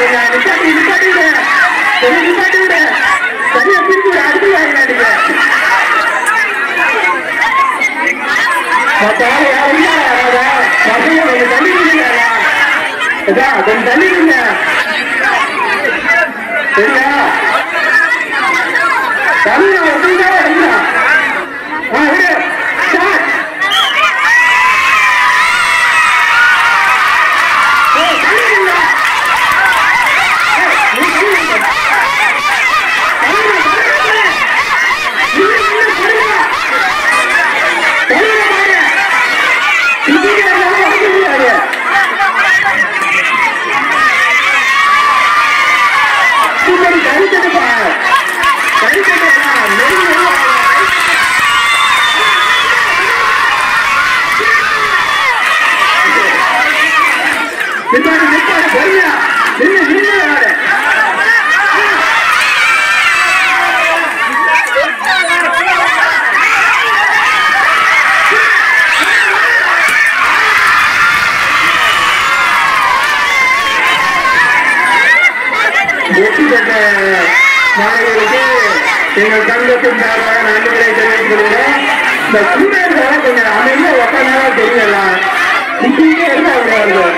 எங்கள் சங்கத்தின் சார்பாக நன்றிகளை தெரிவித்துக் கொள்கிறோம். இந்த சூழல்களை கொஞ்சம் அமைதியா உட்கார்ந்தாலும் தெரியலாம். இப்படியே இருந்தா விடாது.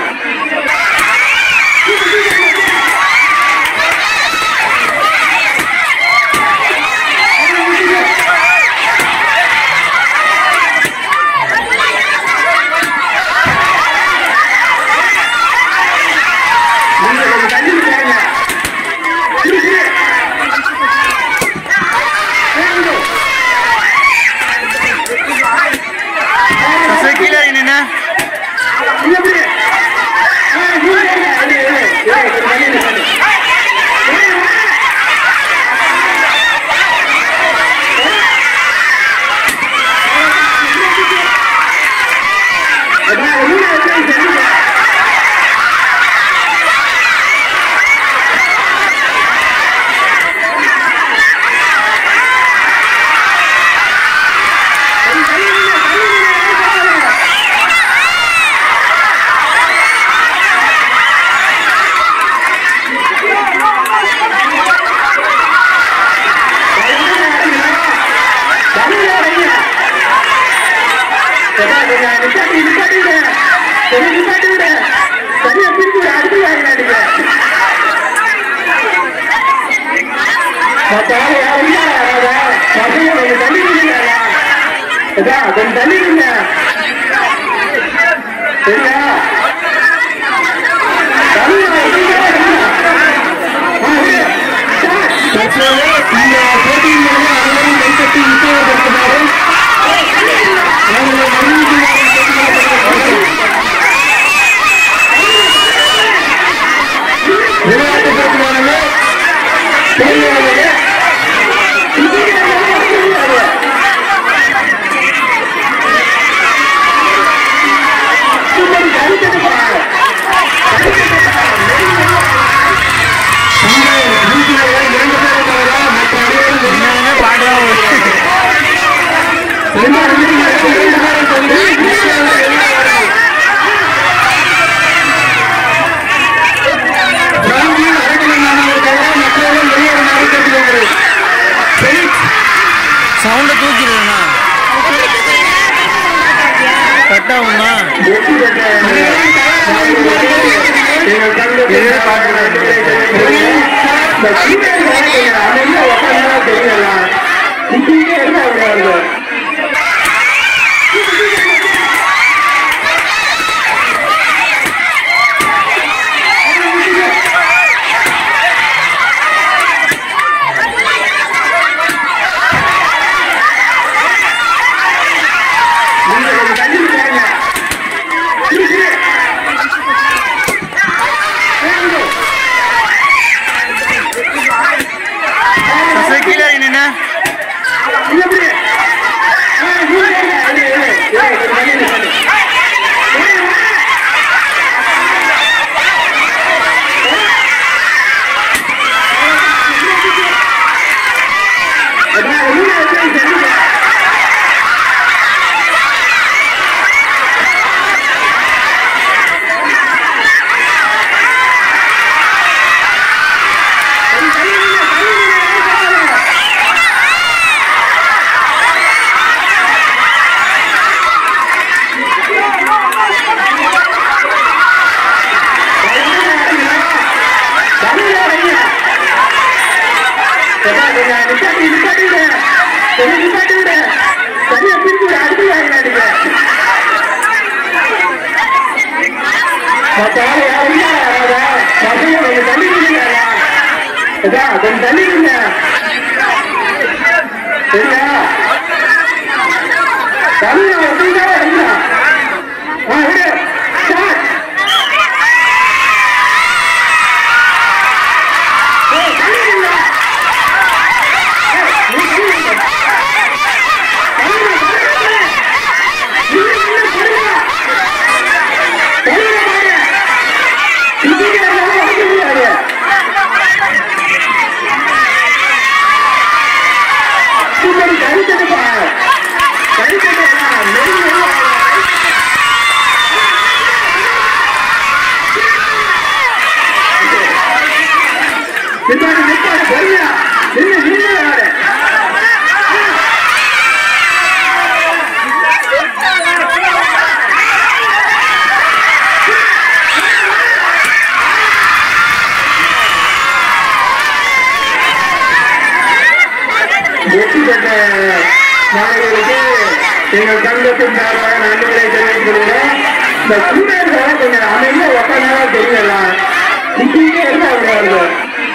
சவுண்ட தூக்கிடுறா கட்டாகும்னா கொஞ்சம் நிப்பாட்டி நிப்பாட்டி விடு, கொஞ்சம் நிப்பாட்டி விடு, சரியா பிரிச்சு விடு, அடுத்து வாங்கினாடுங்க. மற்ற ஆளு யாரும் பசங்க கொஞ்சம் தள்ளி நில்லுங்க, கொஞ்சம் தள்ளி நில்லுங்க. சரியா தள்ளி அப்படின்னா விடு வெற்றி பெற்ற மாணவர்களுக்கு எங்கள் சங்கத்தின் சார்பாக நன்றிகளை தெரிவித்துக் கொள்கிறோம். இந்த ஸ்டூடெண்ட்ஸ் கொஞ்சம் அமைதியா உட்கார்ந்தாலும் தெரியல, நிக்கிட்டே இருந்தா வருவார்கள்.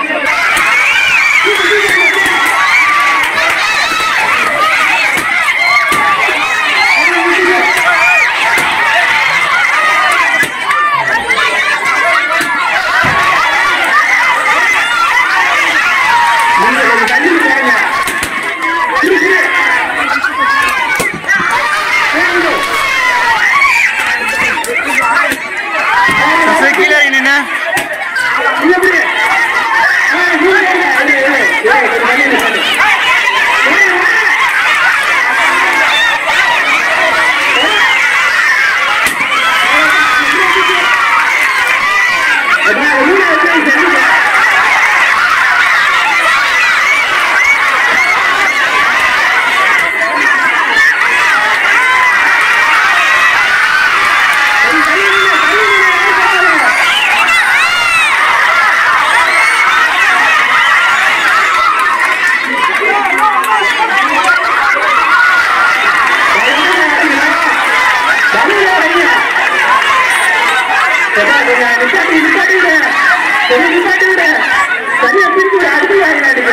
சரியா பிரிச்சு அடுத்து வாங்கினாடுங்க.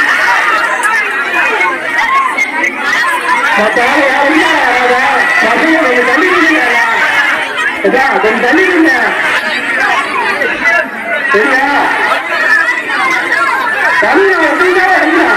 மற்ற ஆளு யாரும் பசங்க கொஞ்சம் தள்ளி நில்லுங்க, கொஞ்சம் தள்ளி நில்லுங்க. சரியா தள்ளி அப்படின்னா விடு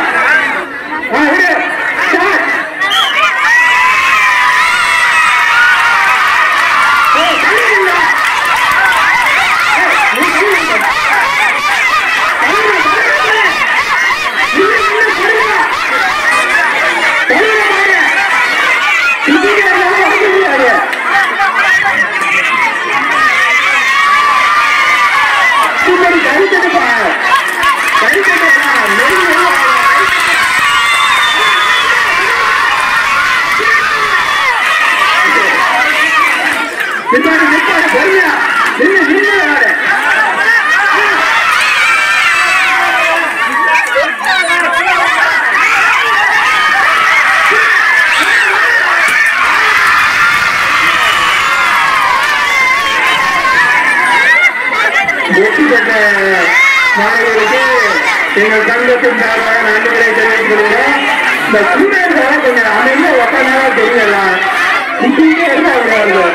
வெற்றி பெற்ற மாணவர்களுக்கு எங்கள் சங்கத்தின் சார்பாக நன்றிகளை தெரிவித்துக் கொள்கிறோம். இந்த ஸ்டூடெண்ட்ஸ் கொஞ்சம் அமைதியா உட்கார்ந்தாலும் தெரியல, நிக்கிட்டே இருந்தா வருவார்கள்.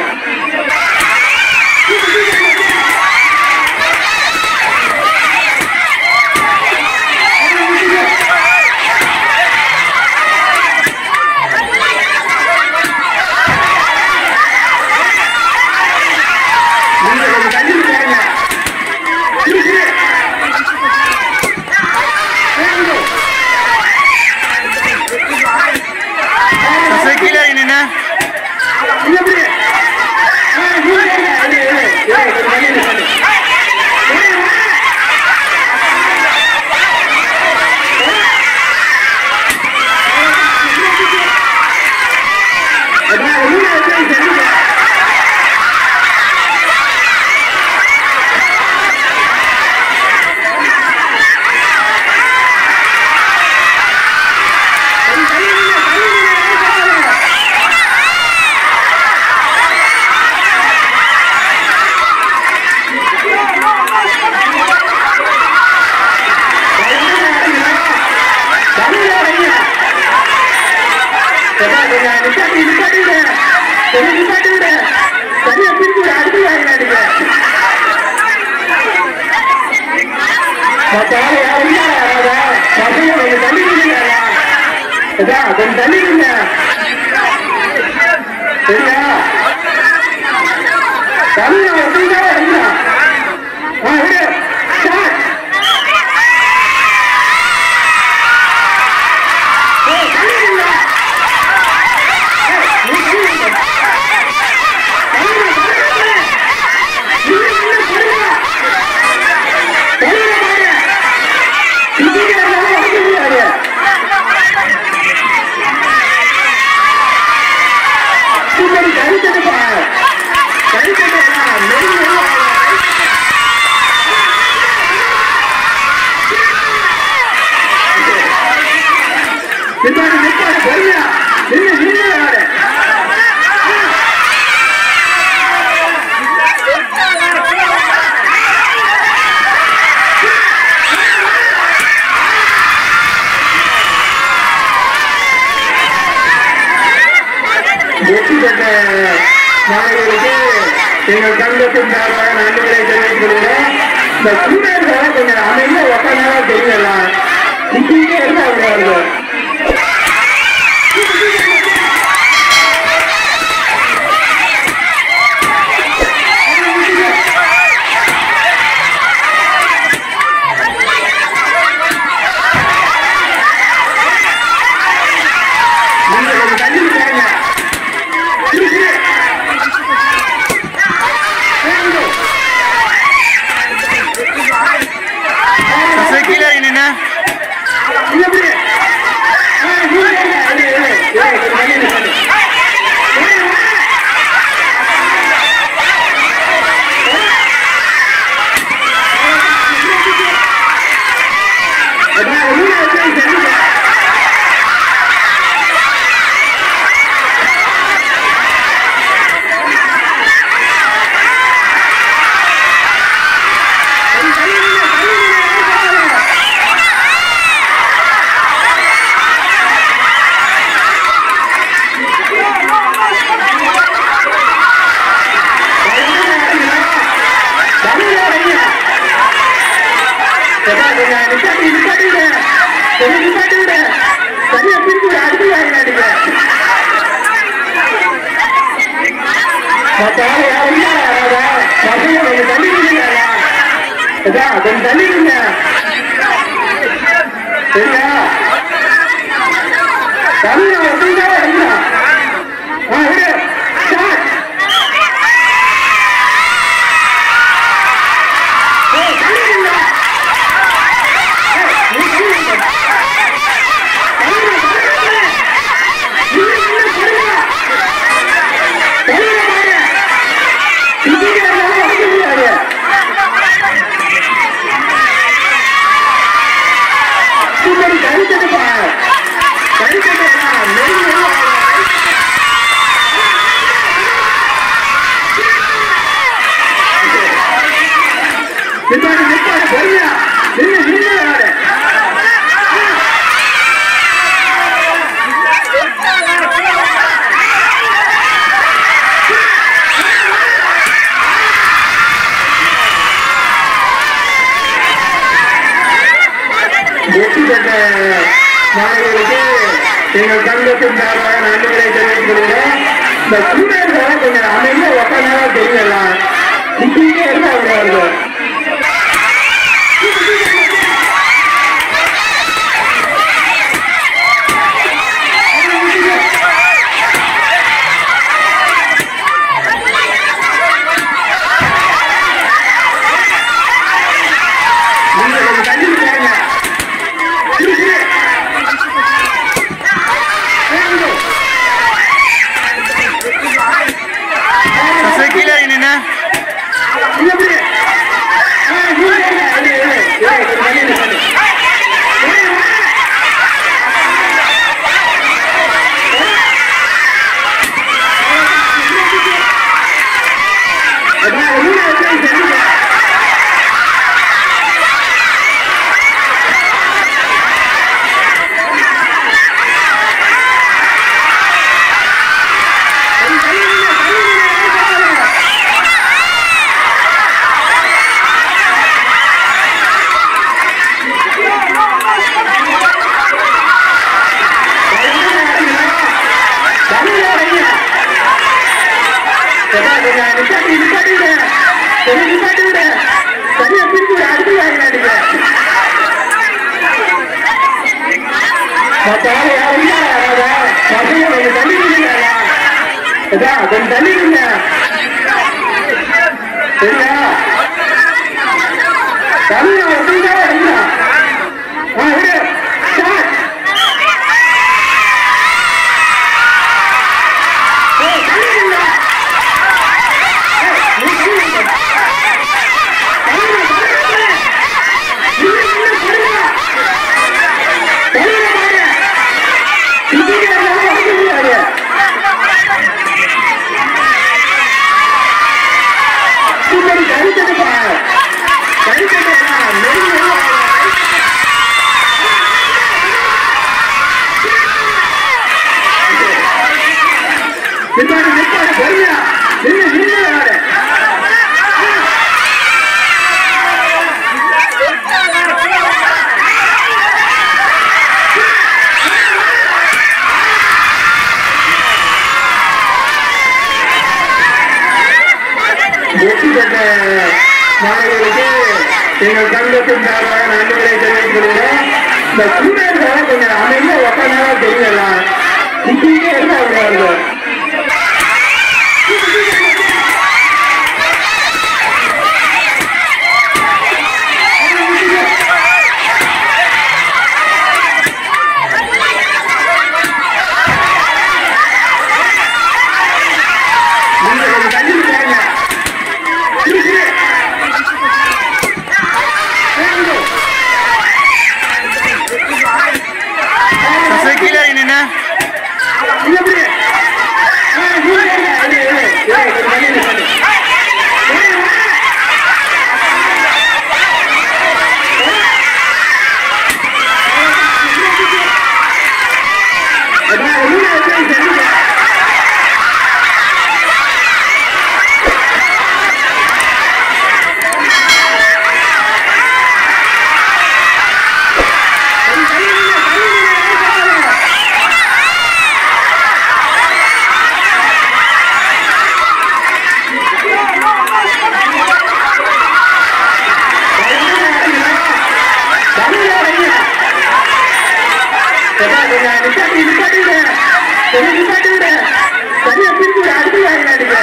கொஞ்சம் தள்ளி இருங்க. சரியா? தள்ளி அப்படிதான் இருந்தா விடு. ஸ்டார்ட். வெற்றி பெற்ற மாணவர்களுக்கு எங்கள் சங்கத்தின் சார்பாக நன்றிகளை தெரிவித்துக் கொள்கிறோம். இந்த ஸ்டூடெண்ட்ஸால கொஞ்சம் அமைதியா உட்காந்தாலும் தெரியலாம். இப்படியே இருந்தா வருது. கொஞ்சம் தள்ளிடுங்க. சரியா? தள்ளி அப்படிதான் இருந்தா விடு. ஸ்டார்ட். வெற்றி பெற்ற மாணவர்களுக்கு எங்கள் சங்கத்தின் சார்பாக நன்றிகளை தெரிவித்துக் கொள்கிறோம். இந்த ஸ்டூடெண்ட்ஸால கொஞ்சம் அமைதியா உட்காந்தாலும் தெரியலாம். இப்படியே இருந்தா வருது. கீழே நின்று நிப்பாட்டி விடு. சரியா பிரிச்சு விடு. அடுத்து வாங்க நீங்க. யாரும் பசங்க கொஞ்சம் தள்ளி விடுங்க. கொஞ்சம் தள்ளி விடுங்க. சரியா தமிழ் ஒட்டுதான் விடு. வெற்றி பெற்ற மாணவர்களுக்கு எங்கள் சங்கத்தின் சார்பாக நன்றிகளை தெரிவித்துக் கொள்கிறோம். இந்த ஸ்டூடெண்ட்ஸால கொஞ்சம் அமைதியா உட்காந்தாலும் தெரியல. இப்படியே இருந்தா அவங்க சரியா பிரிச்சு விடு. அடுத்து வாங்க நீங்க.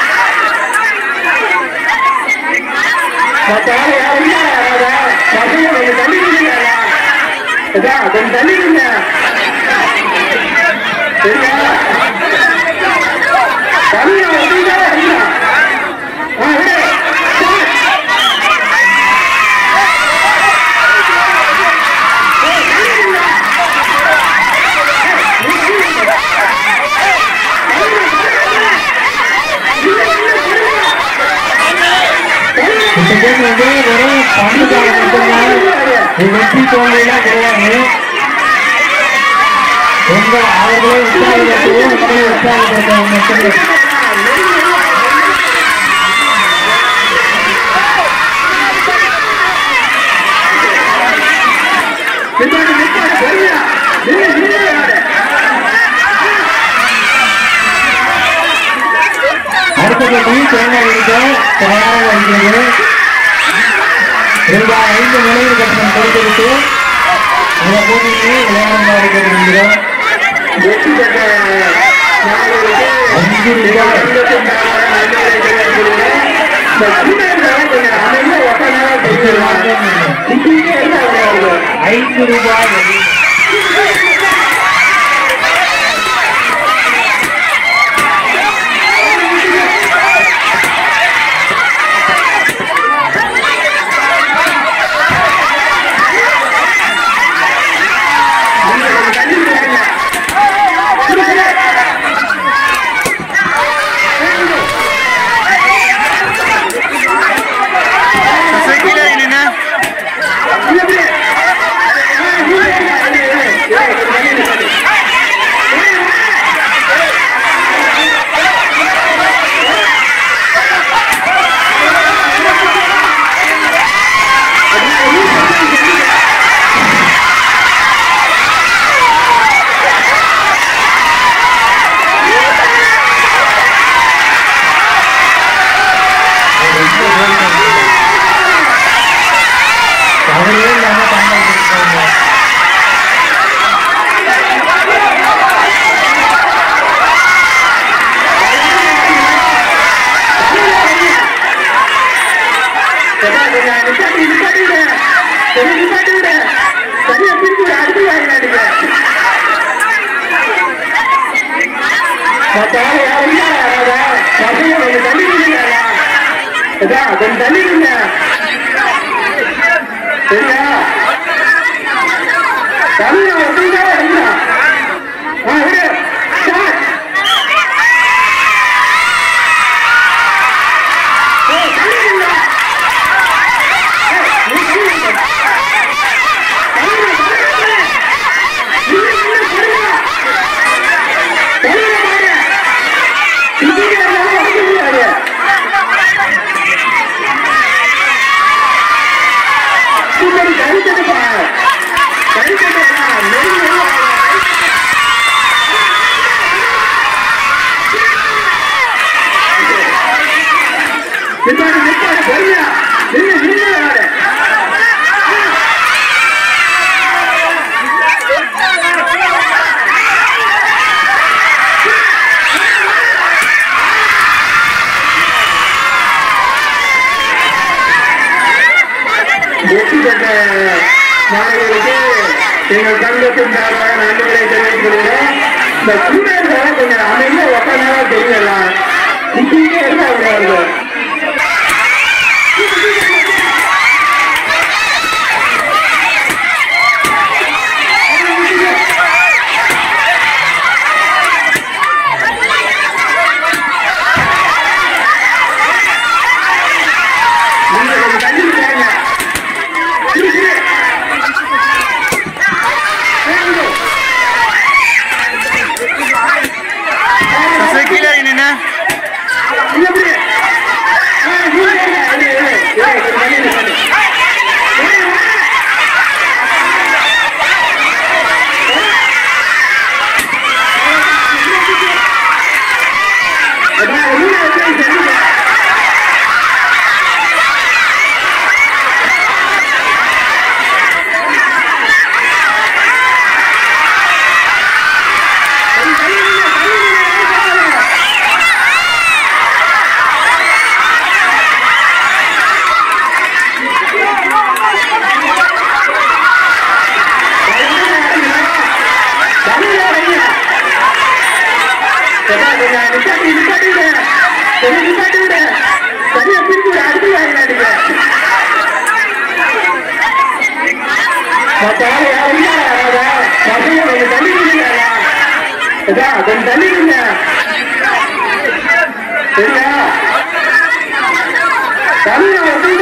யாரும் பசங்க கொஞ்சம் தள்ளி விடுங்க. கொஞ்சம் தள்ளி விடுங்க. சரியா தமிழ் ஒட்டுதான் விடு. வெறும் பங்குக்காக மட்டும்தான் வெற்றி தோல்வியெல்லாம் கிடையாது. உங்கள் அவர்களை உற்சாகப்படுத்தவும் உங்களை உற்சாகப்படுத்தவும் மட்டுமே. அடுத்தபடி தேங்காய் இருக்க தயாராக இருக்கிறது. ரூபாய் 5 நுழைவு கட்டணம் கொடுத்துவிட்டு இந்த போட்டியை விளையாடுமாறு கேட்டுக்கொள்கிறோம். வெற்றி பெற்ற மாணவர்களுக்கு 5 ரூபாய் கொஞ்சம் அமைதியா உட்காந்தாலும் தெரியல. இப்படியே இருந்தா அவங்க 5 ரூபாய். Yeah. கொஞ்சம் நிப்பாட்டி விடு சரியா பிரிச்சு அடுத்து வாங்கினாடுங்க கொஞ்சம் தண்ணி கொஞ்சம் தண்ணி சரியா தண்ணி விடு வெற்றி பெற்ற மாணவர்களுக்கு எங்கள் சங்கத்தின் சார்பாக நன்றிகளை தெரிவித்துக் கொள்கிறோம். இந்த ஸ்டூடெண்ட்ஸ் கொஞ்சம் அமைதியா உட்கார்ந்தா தெரியல நிக்கிட்டே இருந்தா அவங்க சரியா பிரிச்சு அடுத்து வாங்கினாடுங்க கொஞ்சம் தண்ணி கொஞ்சம் தண்ணி சரியா தண்ணி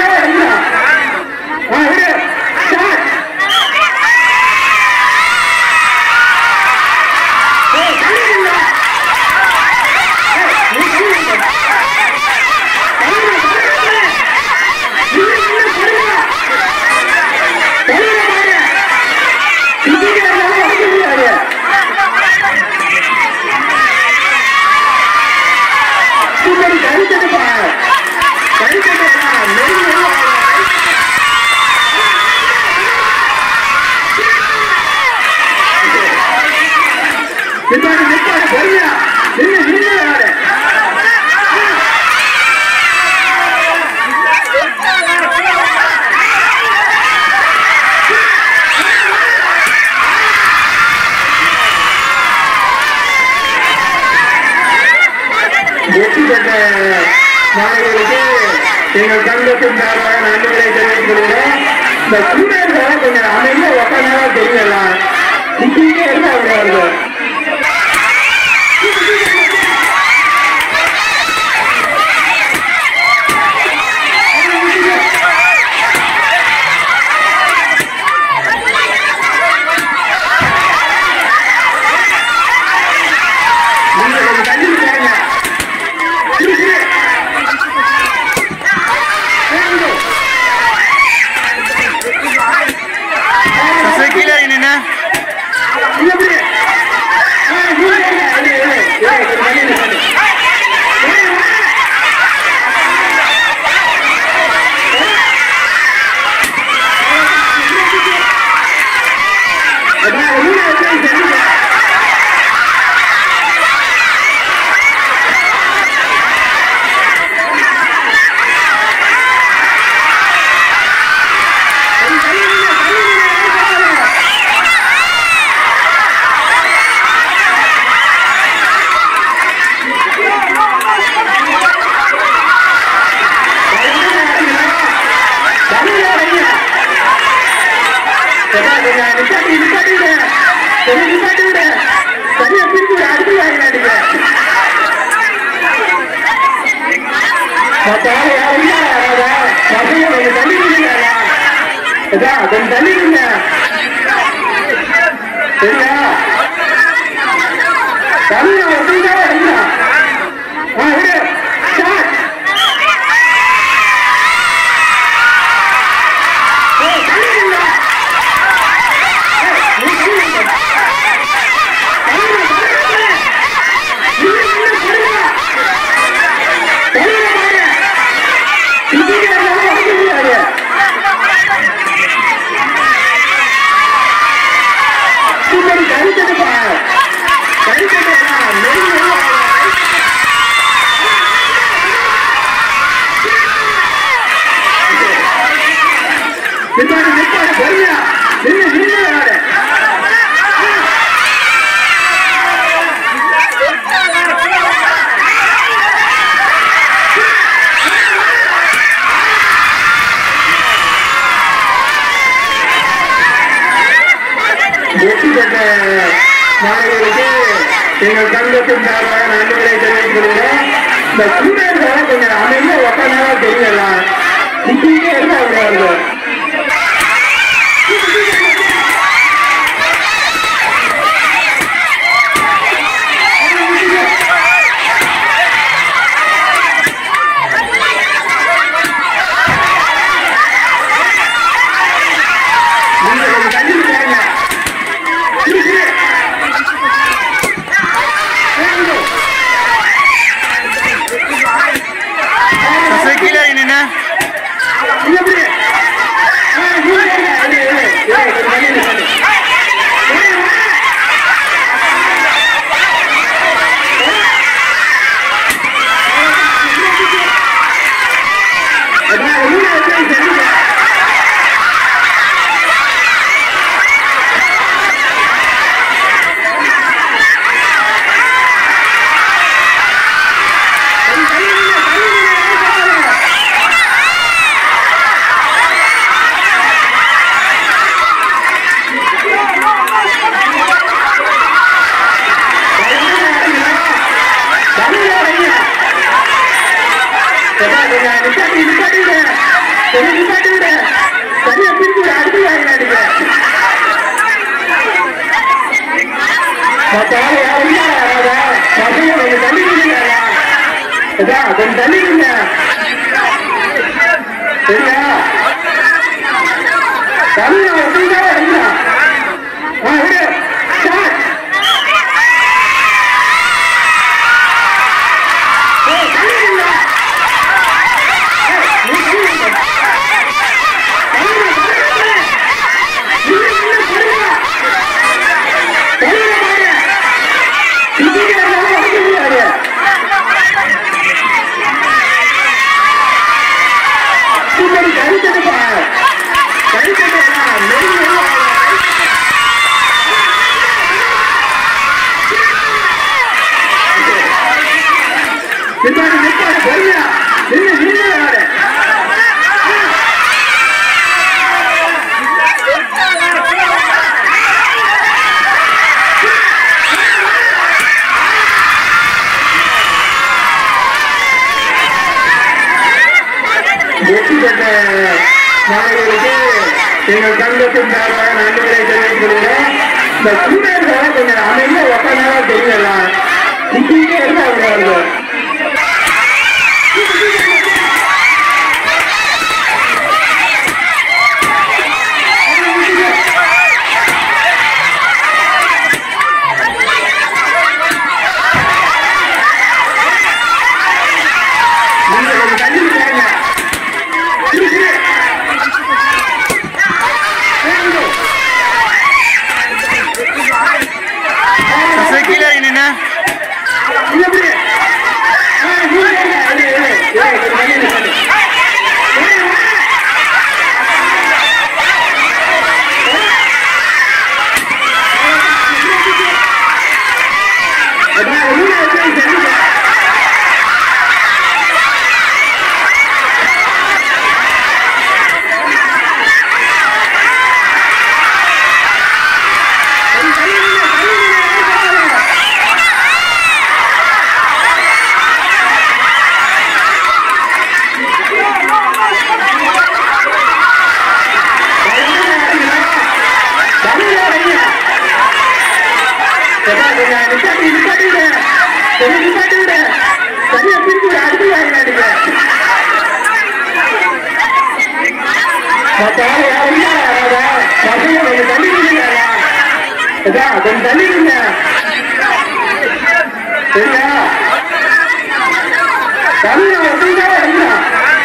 வெற்றி பெற்ற மாணவர்களுக்கு எங்கள் சங்கத்தின் சார்பாக நன்றிகளை தெரிவித்துக் கொள்கிறோம். இந்த ஸ்டூடெண்ட்ஸ் கொஞ்சம் அமைதியா உட்கார்ந்தா தெரியல நிக்கிட்டே இருந்தா அவங்க கீழே மற்ற ஆள் யாரும் இல்ல பசங்க கொஞ்சம் தள்ளி நில்லுங்க கொஞ்சம் தள்ளி நில்லுங்க சரியா தள்ளி அப்படிதான் இருந்தா விடு ஸ்டார்ட் வெற்றி பெற்ற மாணவர்களுக்கு எங்கள் சங்கத்தின் சார்பாக நன்றிகளை தெரிவித்துக் கொள்கிறோம். இந்த ஸ்டூடெண்ட்ஸால கொஞ்சம் அமைதியா உட்காந்தா தெரியலாம் இப்படியே இருந்தா கொஞ்சம் தள்ளி நில்லுங்க சரியா தள்ளி அப்படிதான் இருந்தா விடு ஸ்டார்ட் வெற்றி பெற்ற மாணவர்களுக்கு எங்கள் சங்கத்தின் சார்பாக நன்றிகளை தெரிவித்துக் கொள்கிறோம். இந்த ஸ்டூடெண்ட்ஸால கொஞ்சம் அமைதியா உட்காந்தா தெரியலாம் இப்படியே இருந்தா கொஞ்சம் தள்ளிடுங்க சரியா தமிழ் ஒட்டுதான் அடிக்கலாம்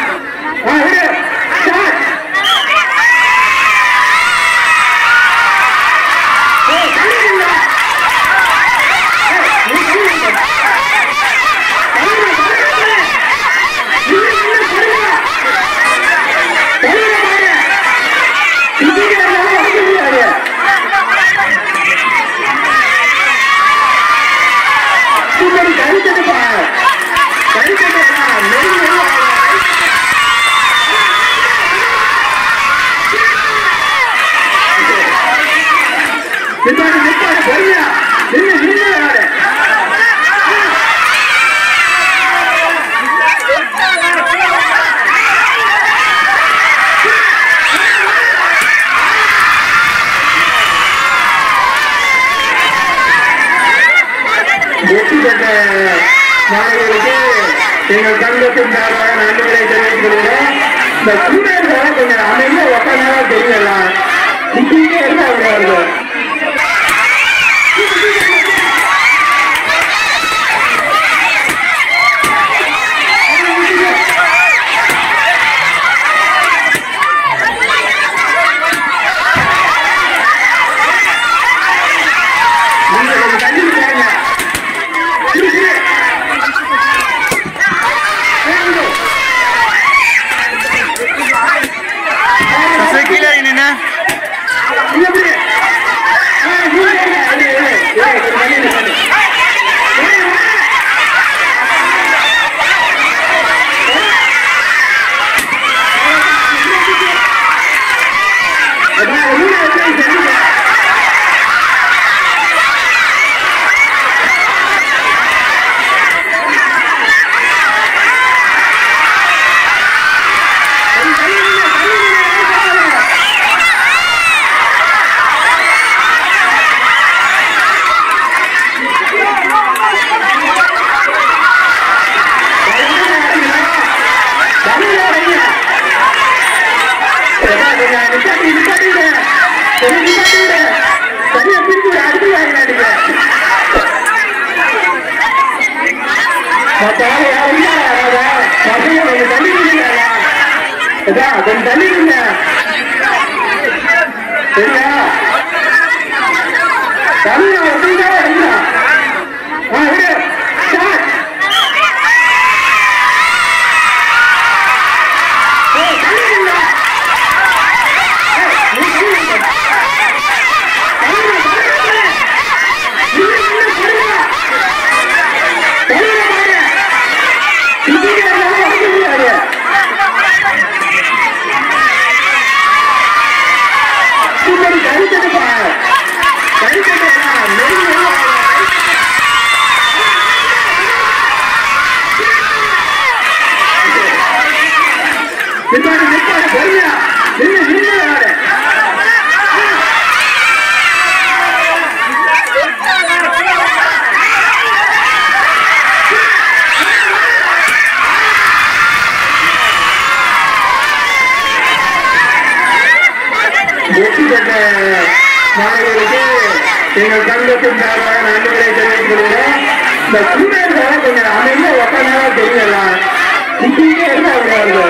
மாணவர்களுக்கு எங்கள் சங்கத்தின் சார்பாக நன்றிகளை தெரிவித்துக் கொள்கிறோம். இந்த ஸ்டூடெண்ட்ஸோட கொஞ்சம் அமைதியா உட்கார்ந்தாலும் தெரியல நிக்கிட்டே இருந்தா அவங்க கொஞ்சம் தள்ளிடுங்க சரியா தமிழ் ஒட்டுதான் அடிக்கலாம் மாணவர்களுக்கு எங்கள் சங்கத்தின் சார்பாக நன்றிகளை தெரிவித்துக் கொள்கிறோம். இந்த ஸ்டூடெண்ட்ஸோட கொஞ்சம் அமைதியா உட்கார்ந்தாலும் தெரியல நிக்கிட்டே இருந்தா அவங்க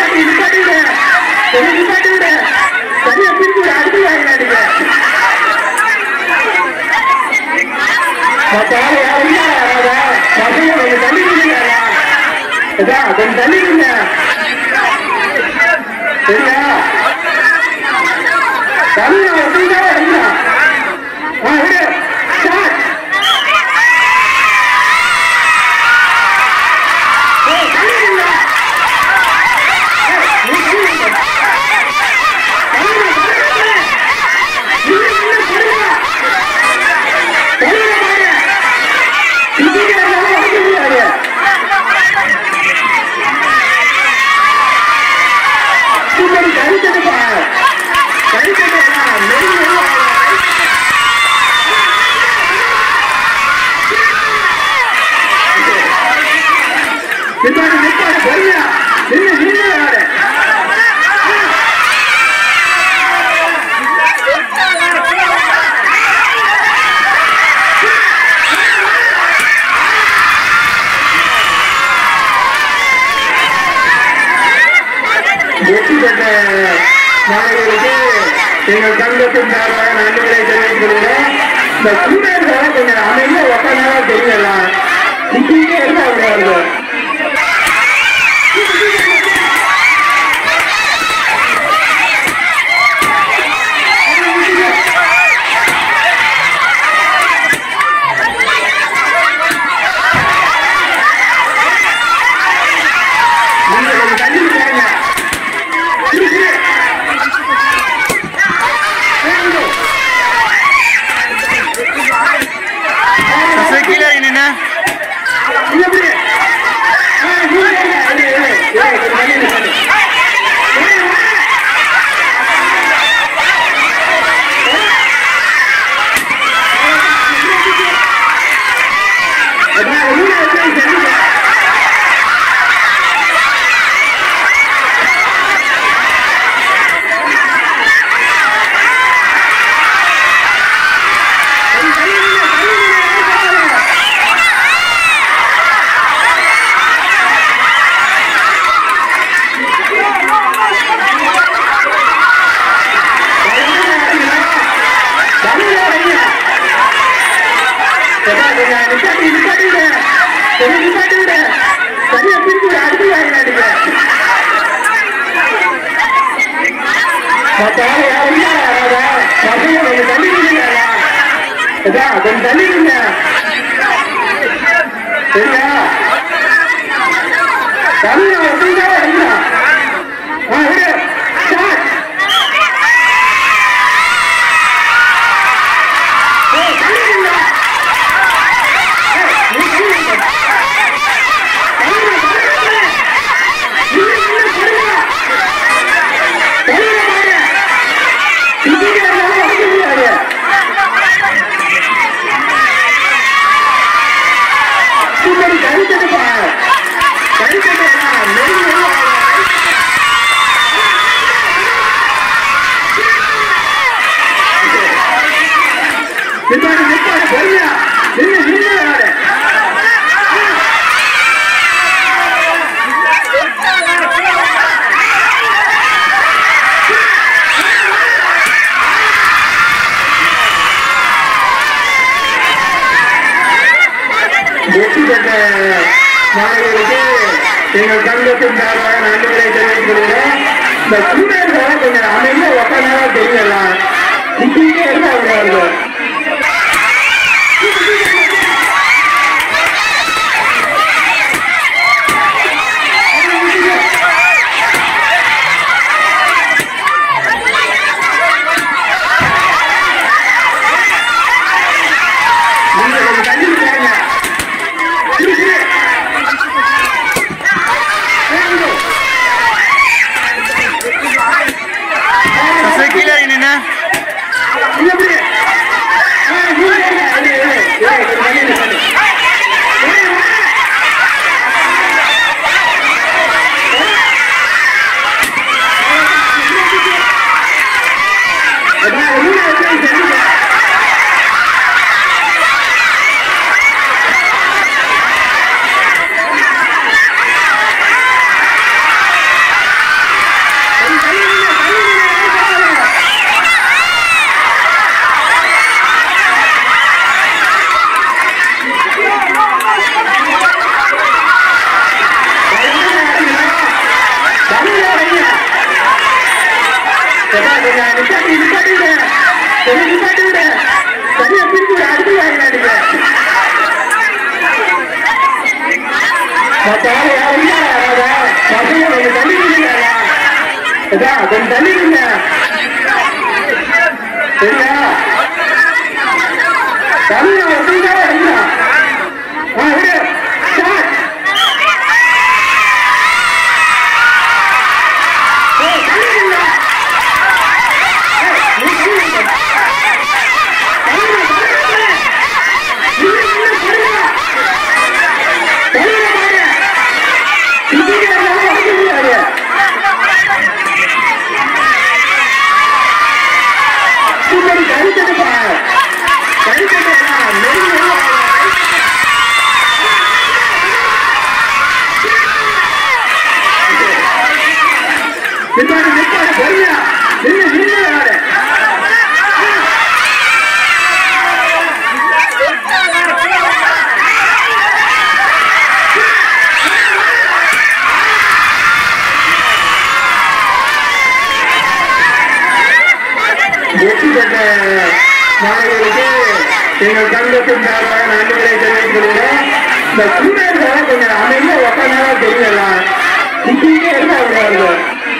நிப்பாட்டி விடு. சரியா பிரிச்சு விடு. அடுத்து வாங்கினாடுங்க. பசங்க கொஞ்சம் தள்ளி நில்லுங்க. கொஞ்சம் தள்ளி நில்லுங்க. சரியா தமிழ் வசந்தா விடு. வெற்றி பெற்ற மாணவர்களுக்கு எங்கள் சங்கத்தின் சார்பாக நன்றிகளை தெரிவித்துக் கொள்கிறோம். இந்த ஸ்டூடெண்ட்ஸ் கொஞ்சம் அமைதியா உட்கார்ந்தாலும் தெரியலாம். நிக்கிட்டே இருந்தா அவங்க சரியா பிரிச்சு விடு. அடுத்து வாங்கினாடுங்க. பசங்க கொஞ்சம் தள்ளி நில்லுங்க. கொஞ்சம் தள்ளி நில்லுங்க. சரியா தமிழ் வசந்தா விடு. வெற்றி பெற்ற மாணவர்களுக்கு எங்கள் சங்கத்தின் சார்பாக நன்றிகளை தெரிவித்துக் கொள்கிறோம். இந்த ஸ்டூடெண்ட்ஸ் கொஞ்சம் அமைதியா உட்கார்ந்தாலும் தெரியலாம். நிக்கிட்டே இருந்தா அவங்க கீழே கொஞ்சம் நிப்பாட்டி விடு கொஞ்சம் நிப்பாட்டி விடு சரியா பிரிச்சு விடு அடுத்து வாங்கினாடிங்க மற்ற ஆள் யாரும் பசங்க கொஞ்சம் தள்ளி விடுங்க கொஞ்சம் தள்ளி விடுங்க சரியா தள்ளி அப்படிதான் இருந்தா விடு ஸ்டார்ட் வெற்றி பெற்ற மாணவர்களுக்கு எங்கள் சங்கத்தின் சார்பாக நன்றிகளை தெரிவித்துக் கொள்கிறோம். இந்த ஸ்டூடெண்ட்ஸ் கொஞ்சம் அமைதியா உட்கார்ந்தாலும் தெரியல சுத்திட்டே இருந்தா வருது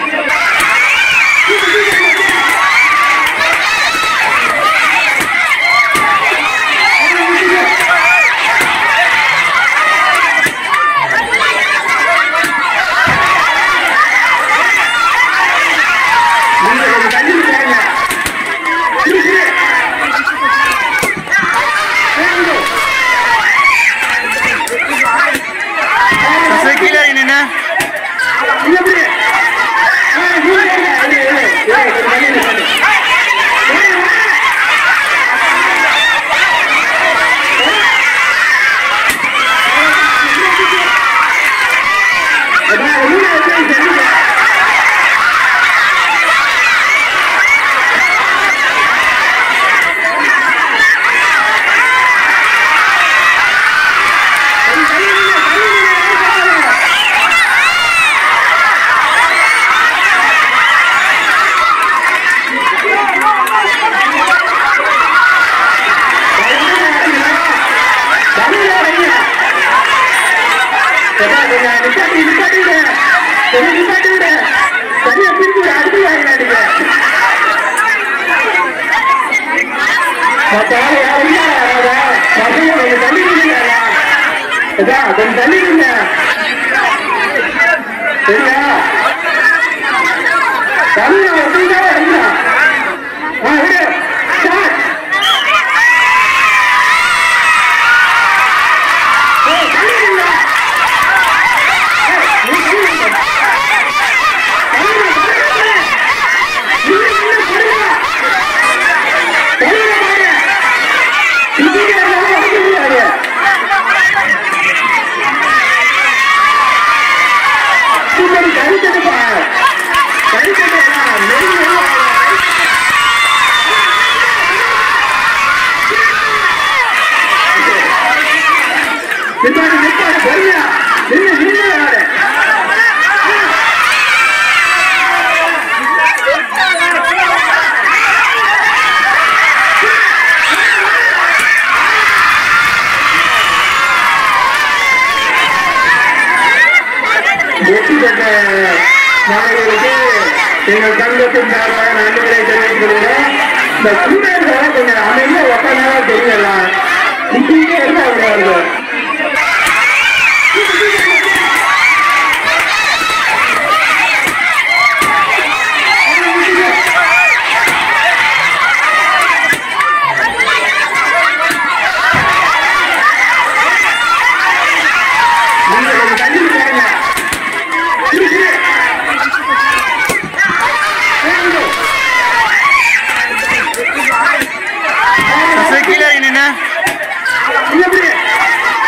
சரியா பிரிச்சு அடுத்து வாங்கினாடிங்க மற்ற ஆள் யாரும் பசங்க கொஞ்சம் தள்ளி விடுங்க கொஞ்சம் தள்ளி விடுங்க சரியா தள்ளி அப்படிதான் இருந்தா விடு ஸ்டார்ட் வெற்றி பெற்ற மாணவர்களுக்கு எங்கள் சங்கத்தின் சார்பாக நன்றிகளை தெரிவித்துக் கொள்கிறோம். இந்த ஸ்டூடெண்ட்ஸ் கொஞ்சம் அமைதியா உட்கார்ந்தாலும் தெரியல சுத்திட்டே இருந்தா வருது கீழே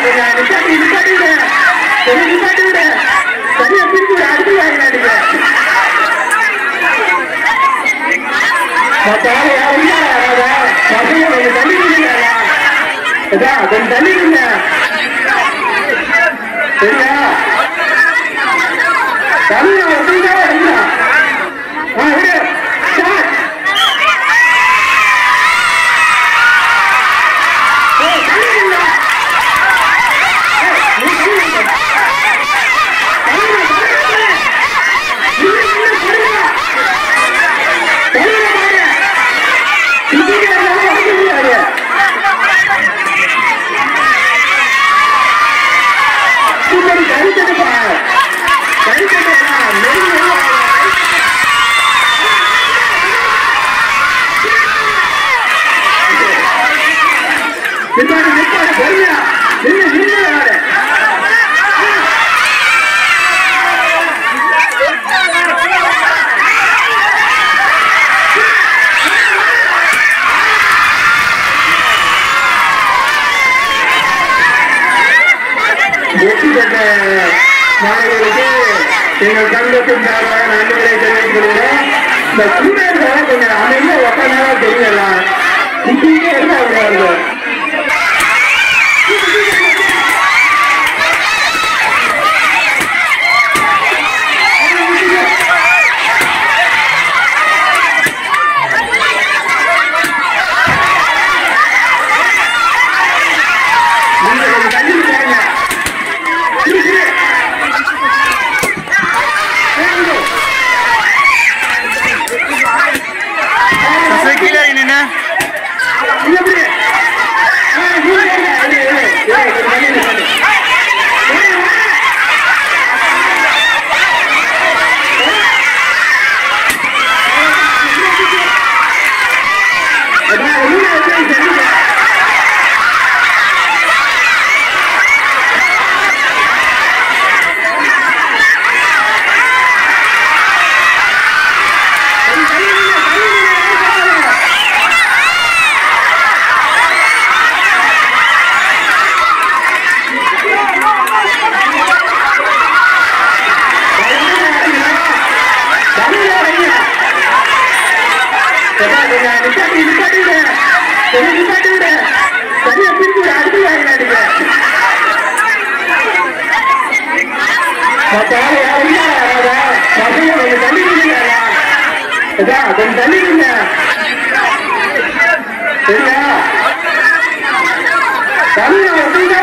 கொஞ்சம் தள்ளிடுங்க சரியா தமிழ் அப்படின்னா வெற்றி பெற்ற மாணவர்களுக்கு எங்கள் சங்கத்தின் சார்பாக நன்றிகளை தெரிவித்துக் கொள்கிறோம். இந்த ஸ்டூடெண்ட்ஸால கொஞ்சம் அமைதியா உட்காந்தாலும் தெரியலாம் இப்படியே இருந்தா விடாது கொஞ்சம் தள்ளிடுங்க சரியா தமிழ் அப்படின்னா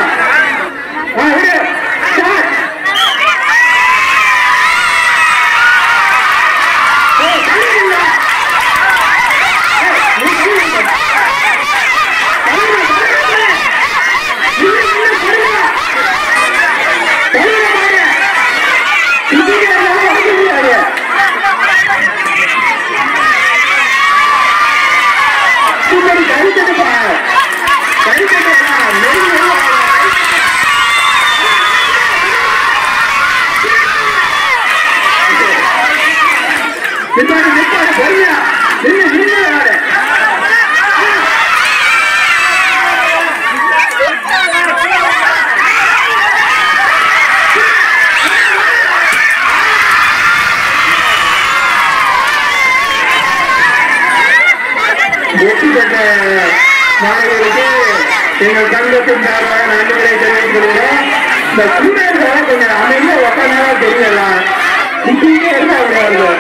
வெற்றி பெற்ற மாணவர்களுக்கு எங்கள் சங்கத்தின் சார்பாக நன்றிகளை தெரிவித்துக் கொள்கிறோம். இந்த ஸ்டூடெண்ட்ஸால கொஞ்சம் அமைதியா உட்காந்தாலும் தெரியலாம் இப்படியே இருந்தா விடாது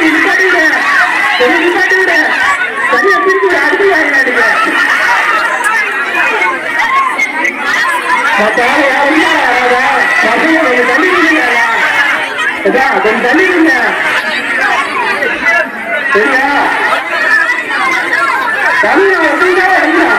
சரியா பிரிச்சு அடுத்து வாங்கினாடுங்க கொஞ்சம் தண்ணி கொஞ்சம் தண்ணி சரியா தமிழ் அப்படிதான் இருந்தா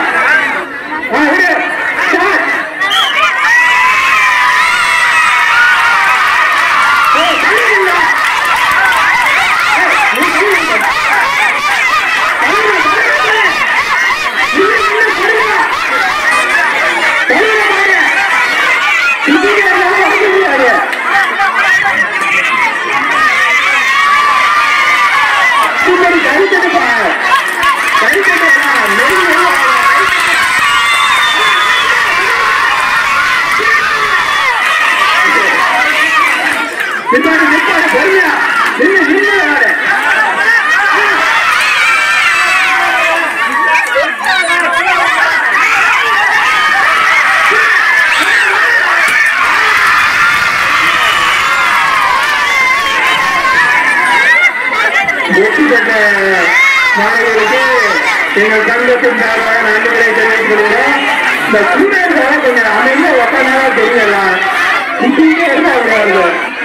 வெற்றி பெற்ற மாணவர்களுக்கு எங்கள் சங்கத்தின் சார்பாக நன்றிகளை தெரிவித்துக் கொள்கிறோம். இந்த ஸ்டூடெண்ட்ஸ் கொஞ்சம் அமைதியா உட்கார்ந்தாலும் தெரியல நிக்கிட்டே இருந்தாங்க.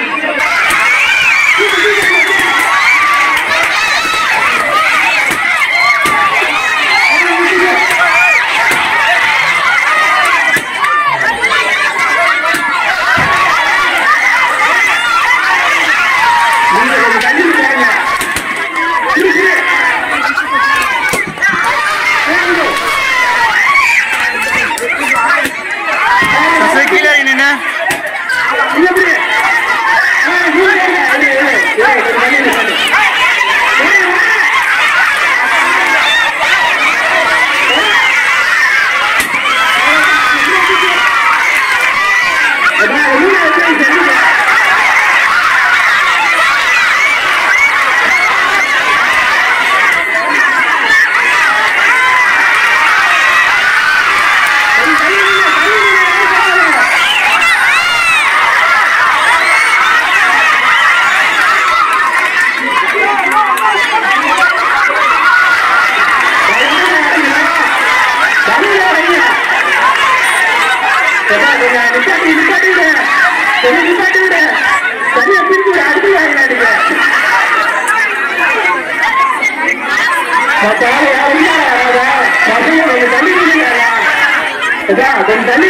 கொஞ்சம் தள்ளி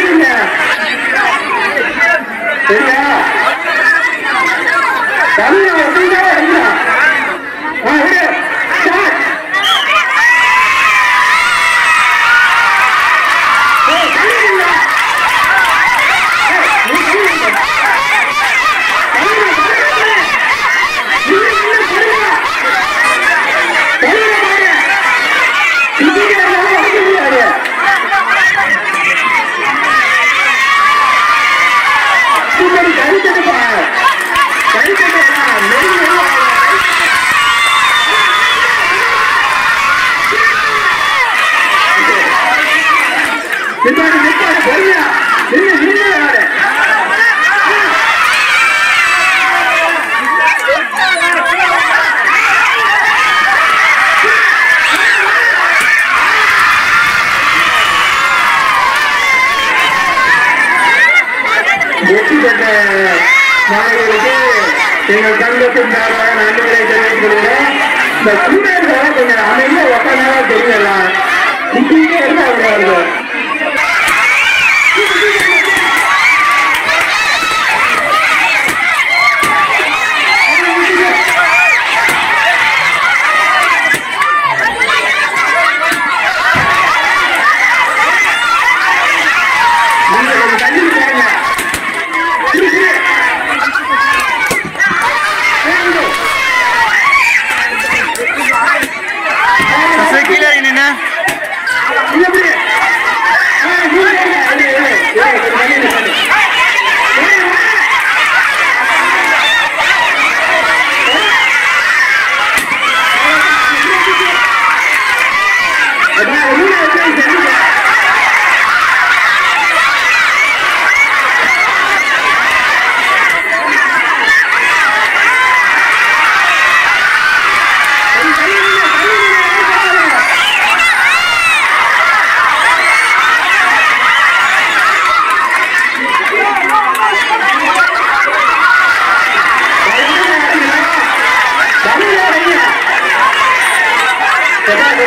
சரியா தமிழ் அப்படிதான் இருந்தா வெற்றி பெற்ற மாணவர்களுக்கு எங்கள் சங்கத்தின் சார்பாக நன்றிகளை தெரிவித்துக் கொள்கிறோம். இந்த ஸ்டூடெண்ட்ஸ் கொஞ்சம் அமைதியா உட்கார்ந்தாலும் தெரியல நிக்கிட்டே இருந்தாங்க. கீழே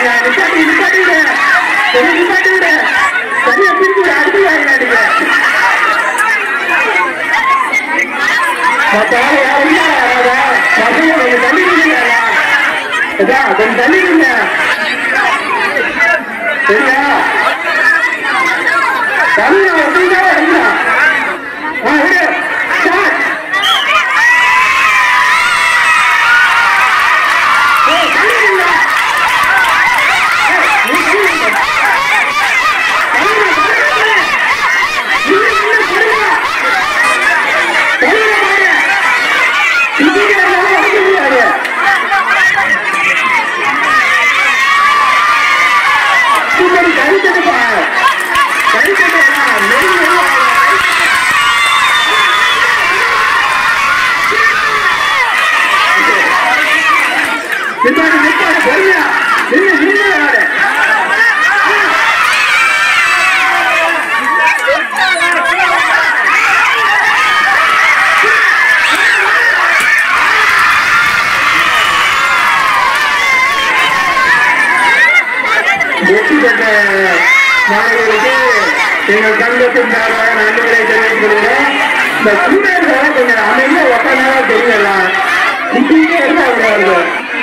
கொஞ்சம் நிப்பாட்டி விடு. கொஞ்சம் நிப்பாட்டி விடு. சரியா பிரிச்சு விடு. அடுத்து வாங்க நீங்க. யாரும் கொஞ்சம் தள்ளி நில்லுங்க. கொஞ்சம் தள்ளி நில்லுங்க. சரியா தள்ளி அப்படிதான் விடு. மாணவர்களுக்கு எங்கள் சங்கத்தின் சார்பாக நன்றிகளை தெரிவித்துக் கொள்கிறோம். இந்த ஸ்டூடெண்ட்ஸ் கொஞ்சம் அமைதியா உட்கார்ந்தாலும் தெரியல. இப்படியே இருந்தாங்க.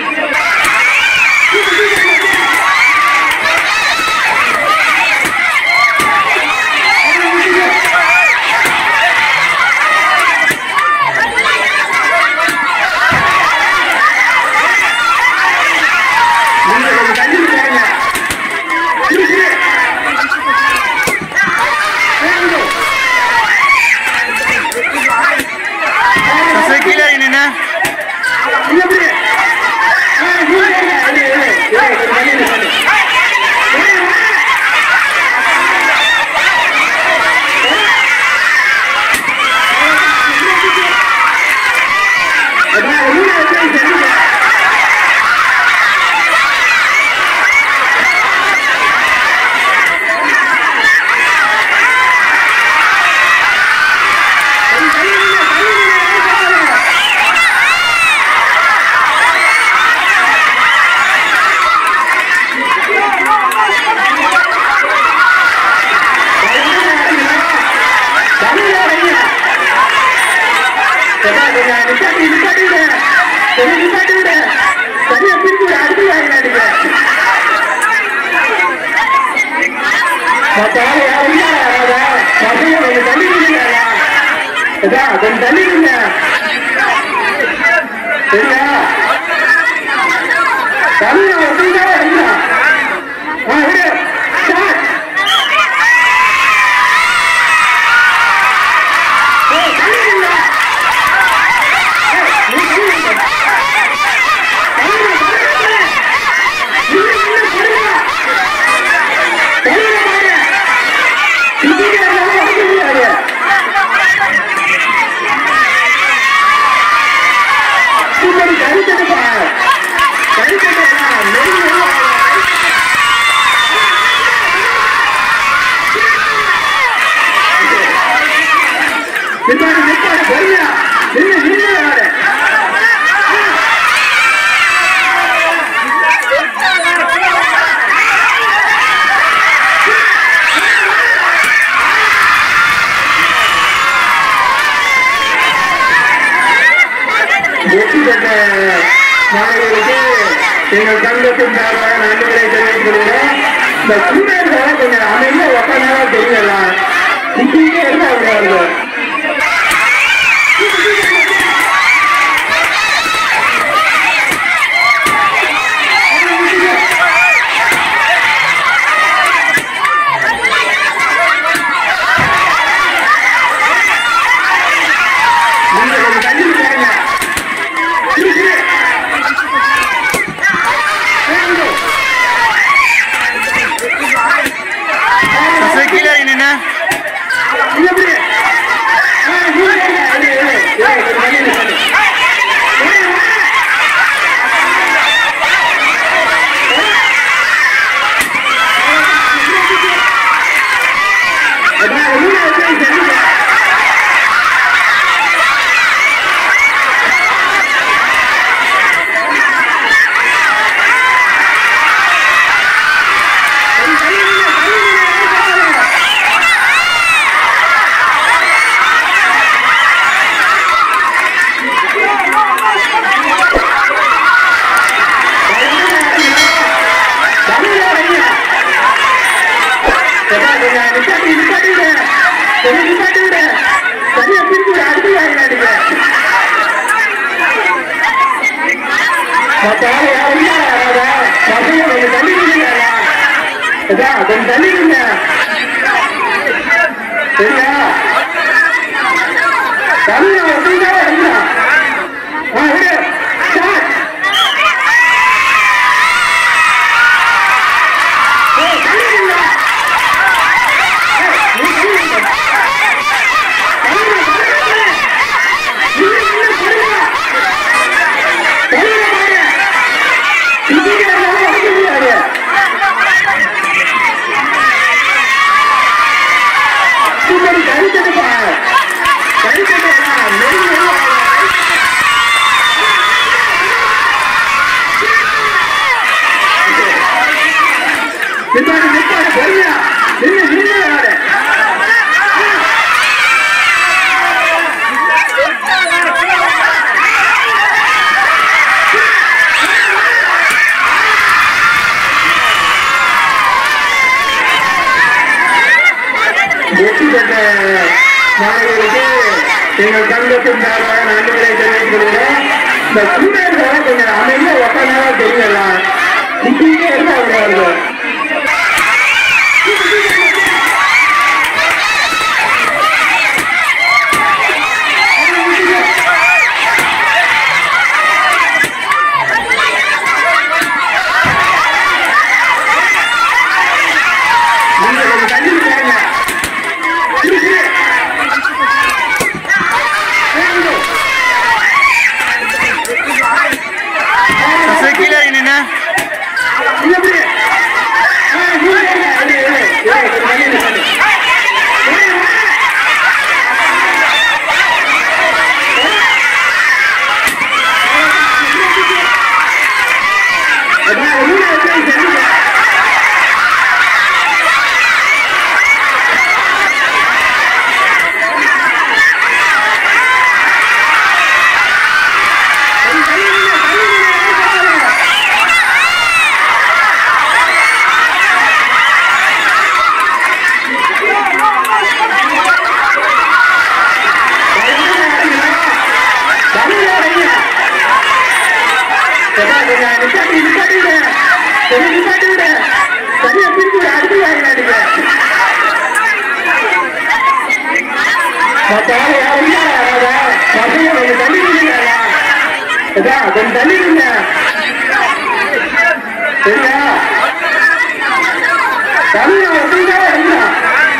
சரியா பிரிச்சு விடு. அடுத்து வாங்க நீங்க. கொஞ்சம் தள்ளி நில்லுங்க. கொஞ்சம் தள்ளி நில்லுங்க. சரியா தள்ளி அப்படிதான் இருந்தா விடு. வெற்றி பெற்ற மாணவர்களுக்கு எங்கள் சங்கத்தின் சார்பாக நன்றிகளை தெரிவித்துக் கொள்கிறோம். இந்த ஸ்டூடெண்ட்ஸ் கொஞ்சம் அமைதியா உட்கார்ந்தாலும் தெரியல. இப்படியே இருந்தாங்க. Kila ini na. Iya, சரியா பிரிச்சு அடுத்து வாங்கினாடிங்க கொஞ்சம் தள்ளி கொஞ்சம் தள்ளிடுங்க சரியா தமிழ் எடுக்கலாம் வெற்றி பெற்ற மாணவர்களுக்கு எங்கள் சங்கத்தின் சார்பாக நன்றிகளை தெரிவித்துக் கொள்கிறோம். இந்த ஸ்டூடெண்ட்ஸால கொஞ்சம் அமைதியா உட்காந்தாலும் தெரியலாம் நிக்கிட்டே இருந்தா விடாது சரியா பிரிச்சு அடுத்து வாங்கினாடிங்க கொஞ்சம் தள்ளிடுங்க சரியா தமிழ் எடுக்கலாம்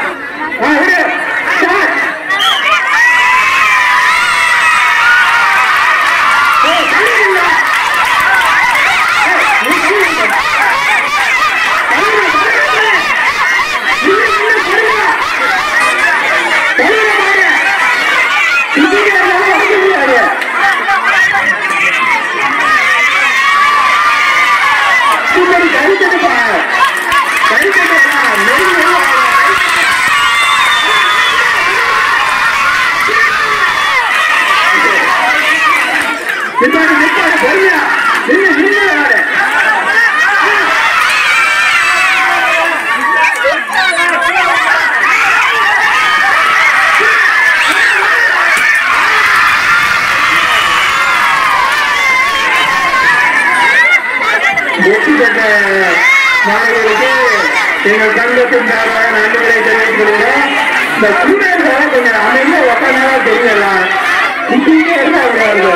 வெற்றி பெற்ற மாணவர்களுக்கு எங்கள் சங்கத்தின் சார்பாக நன்றிகளை தெரிவித்துக் கொள்கிறோம். இந்த ஸ்டூடெண்ட்ஸால கொஞ்சம் அமைதியா உட்காந்தாலும் தெரியலாம் நிக்கிட்டே இருந்தா விடாது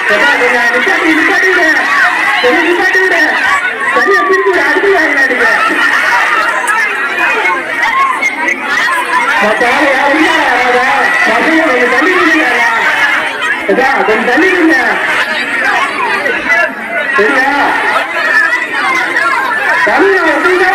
நிப்பாட்டி நிப்பாட்டி விட நிப்பாட்டி விட சரியா பிரிச்சு விட அடுத்து வாங்கினாடுங்க பசங்க கொஞ்சம் தள்ளி கொடுங்க கொஞ்சம் தள்ளி கொடுங்க சரியா தமிழ் அப்படின்னா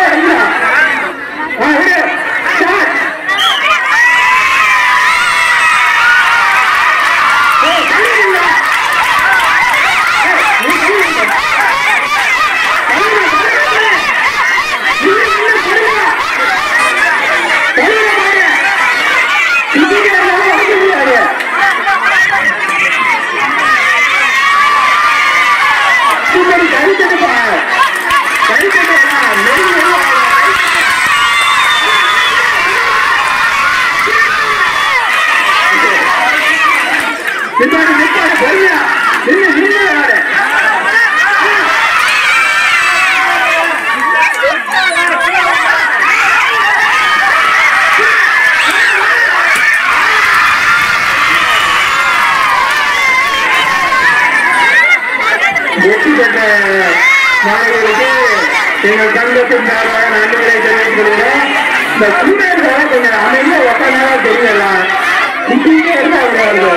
வெற்றி பெற்ற மாணவர்களுக்கு எங்கள் சங்கத்தின் சார்பாக நன்றிகளை தெரிவித்துக் கொள்கிறோம். இந்த ஸ்டூடெண்ட்ஸோட கொஞ்சம் அமைதியா உட்கார்ந்தாலும் தெரியல நிக்கிட்டே இருந்தா அவங்க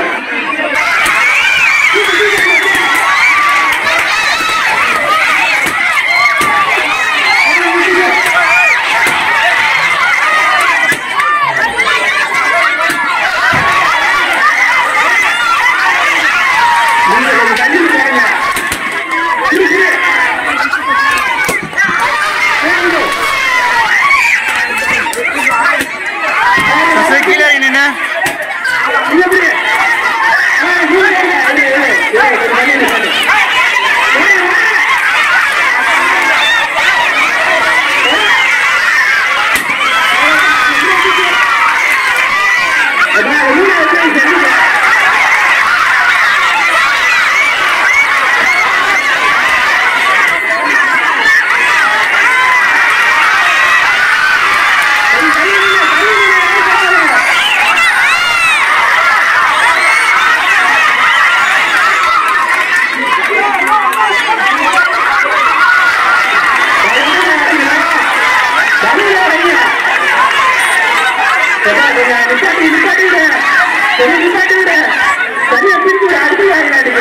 சரியா பிரிச்சு விட அடுத்து வாங்கினாடுங்க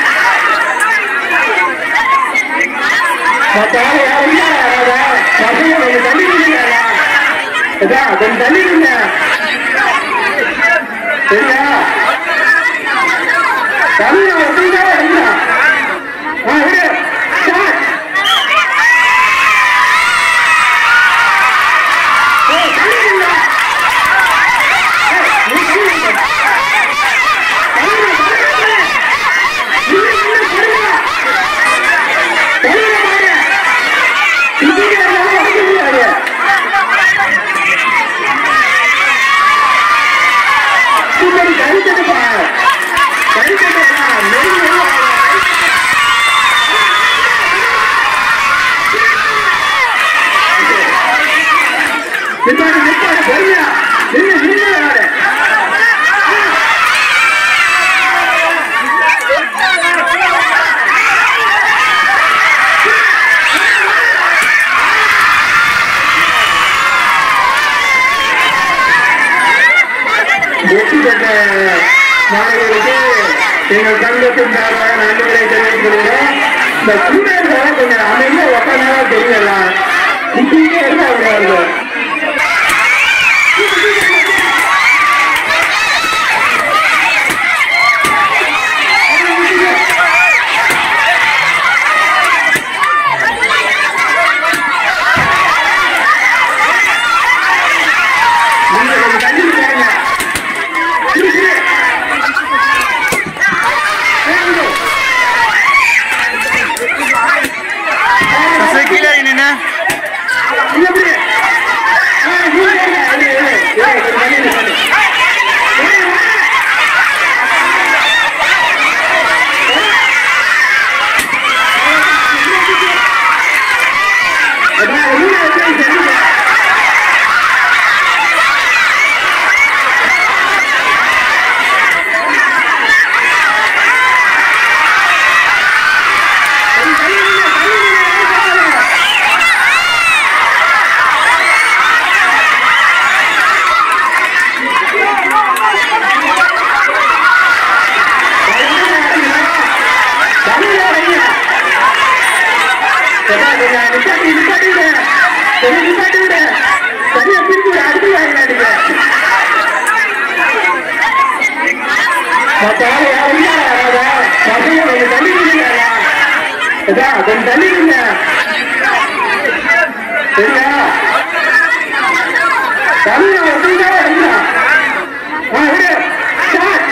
பசங்க கொஞ்சம் தள்ளி கொடுங்க கொஞ்சம் தள்ளி கொடுங்க சரியா தமிழ் அப்படின்னா வெற்றி பெற்ற மாணவர்களுக்கு எங்கள் சங்கத்தின் சார்பாக நன்றிகளை தெரிவித்துக் கொள்கிறோம். இந்த ஸ்டூடெண்ட்ஸோட கொஞ்சம் அமைதியா உட்கார்ந்தாலும் தெரியல நிக்கிட்டே இருந்தா அவங்க கீழே கொஞ்சம் நிப்பாட்டி விடு. சரியா பிரிச்சு விடு. அடுத்து வாங்கினாடிங்க. மற்ற ஆளு யாரும் இல்ல. பசங்க கொஞ்சம் தள்ளி நில்லுங்க. கொஞ்சம் தள்ளி நில்லுங்க. சரியா? தள்ளி அப்படின்னா விடு. ஸ்டார்ட்.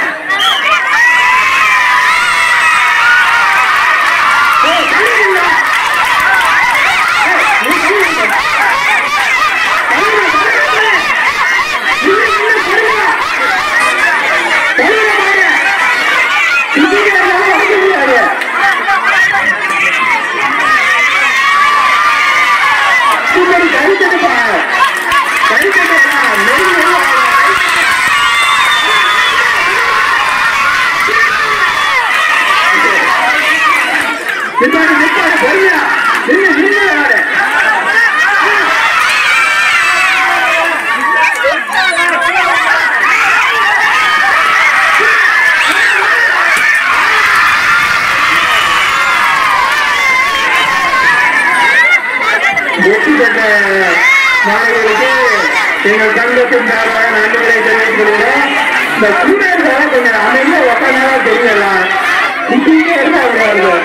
வெற்றி பெற்ற மாணவர்களுக்கு எங்கள் சங்கத்தின் சார்பாக நன்றிகளை தெரிவித்துக் கொள்கிறோம். இந்த ஸ்டூடெண்ட்ஸ் கொஞ்சம் அமைதியா உட்கார்ந்தாலும் தெரியல. நிக்கிட்டே இருந்தா அவங்க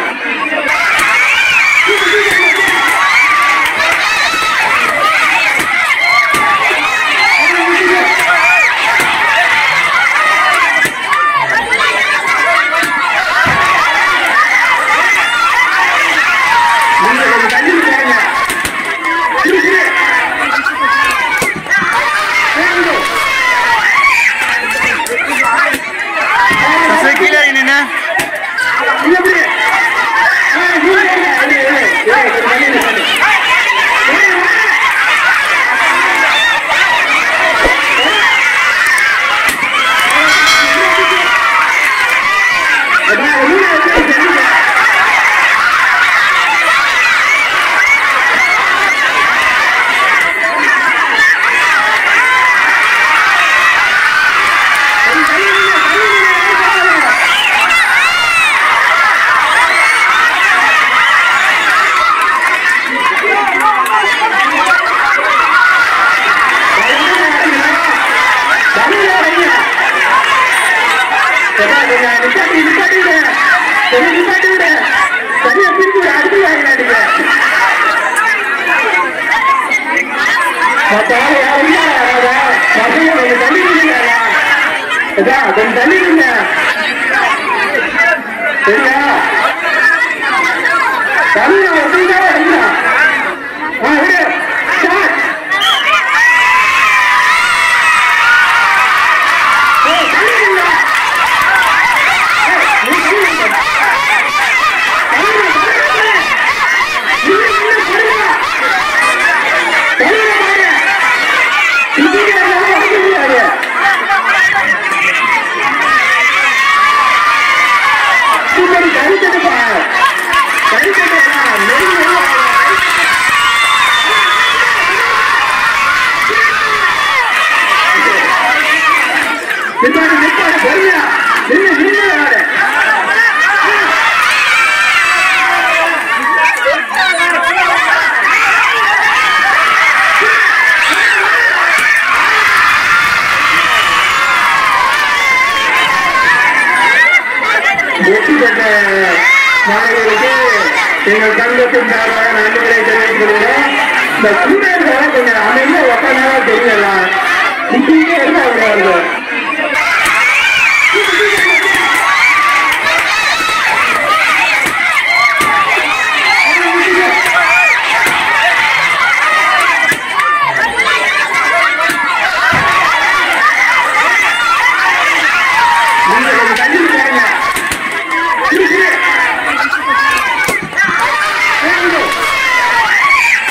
சரியா பிரிச்சு விடு. அடுத்து வாங்கினாடிங்க. மற்ற ஆளு யாரும் இல்ல. பசங்க கொஞ்சம் தள்ளி நில்லுங்க. கொஞ்சம் தள்ளி நில்லுங்க. சரியா? தள்ளி அப்படின்னா விடு. ஸ்டார்ட். வெற்றி பெற்ற மாணவர்களுக்கு எங்கள் சங்கத்தின் சார்பாக நன்றிகளை தெரிவித்துக் கொள்கிறோம். இந்த ஸ்டூடெண்ட்ஸ் கொஞ்சம் அமைதியா உட்கார்ந்தாலும் தெரியல. நிக்கிட்டே இருந்தா அவங்க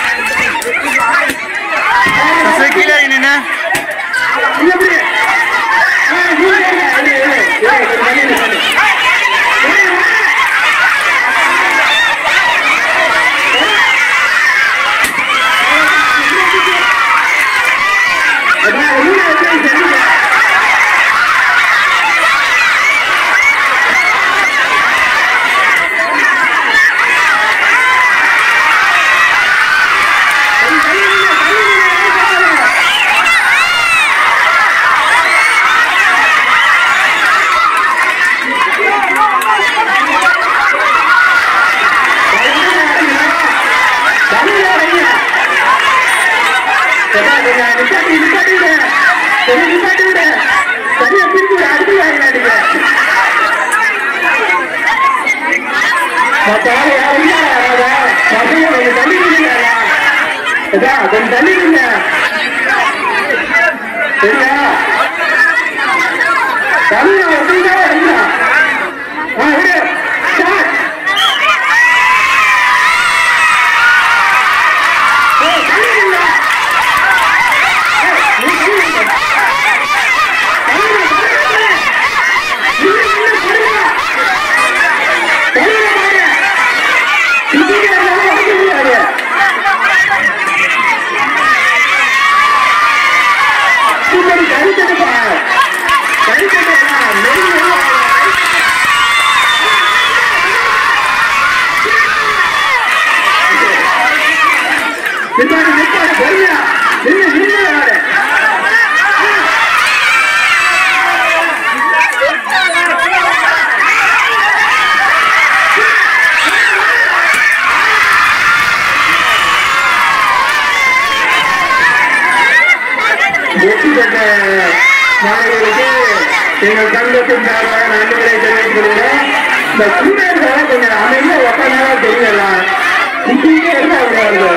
கீழே கொஞ்சம் தள்ளி நில்லுங்க. சரியா? தள்ளி அப்படின்னா விடு. ஸ்டார்ட். தள்ளி நில்லுங்க. வெற்றி பெற்ற மாணவர்களுக்கு எங்கள் சங்கத்தின் சார்பாக நன்றிகளை தெரிவித்துக் கொள்கிறோம். இந்த ஸ்டூடெண்ட்ஸால கொஞ்சம் அமைதியா உட்காந்தா தெரியல. இப்படியே இருந்தா விளையாடுது.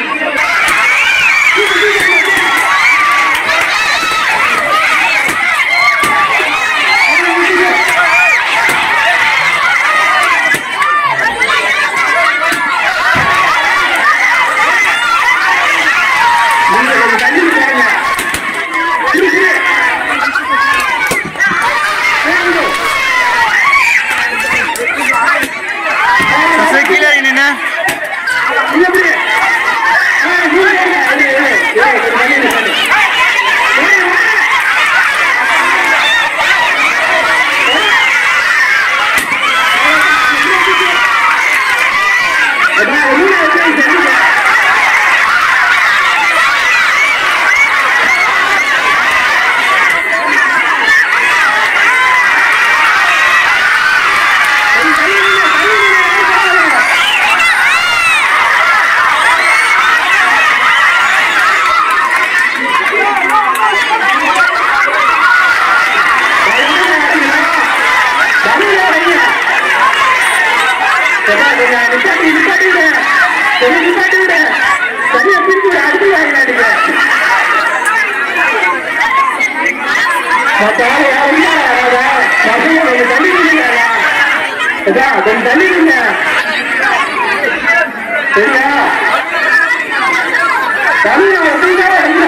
கொஞ்சம் தள்ளிடுங்க. சரியா? தள்ளி அப்படின்னா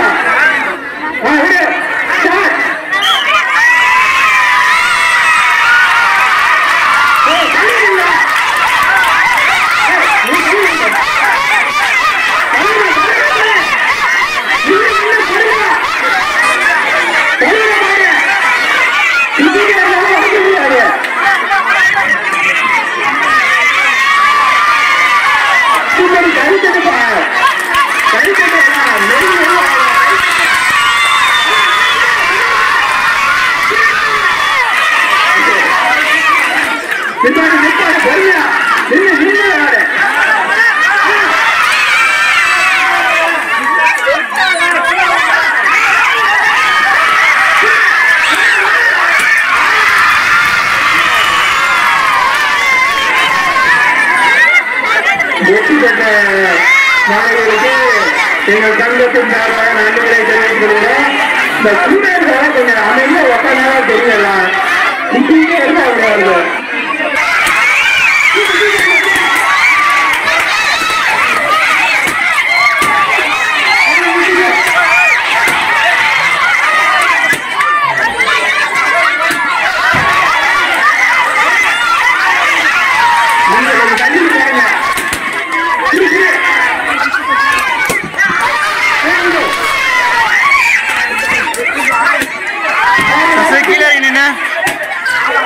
வெற்றி பெற்ற மாணவர்களுக்கு எங்கள் சங்கத்தின் சார்பாக நன்றிகளை தெரிவித்துக் கொள்கிறோம். இந்த ஸ்டூடெண்ட்ஸால கொஞ்சம் அமைதியா உட்காந்தா தெரியல. இப்படியே இருந்தா விளையாடுது. கீழே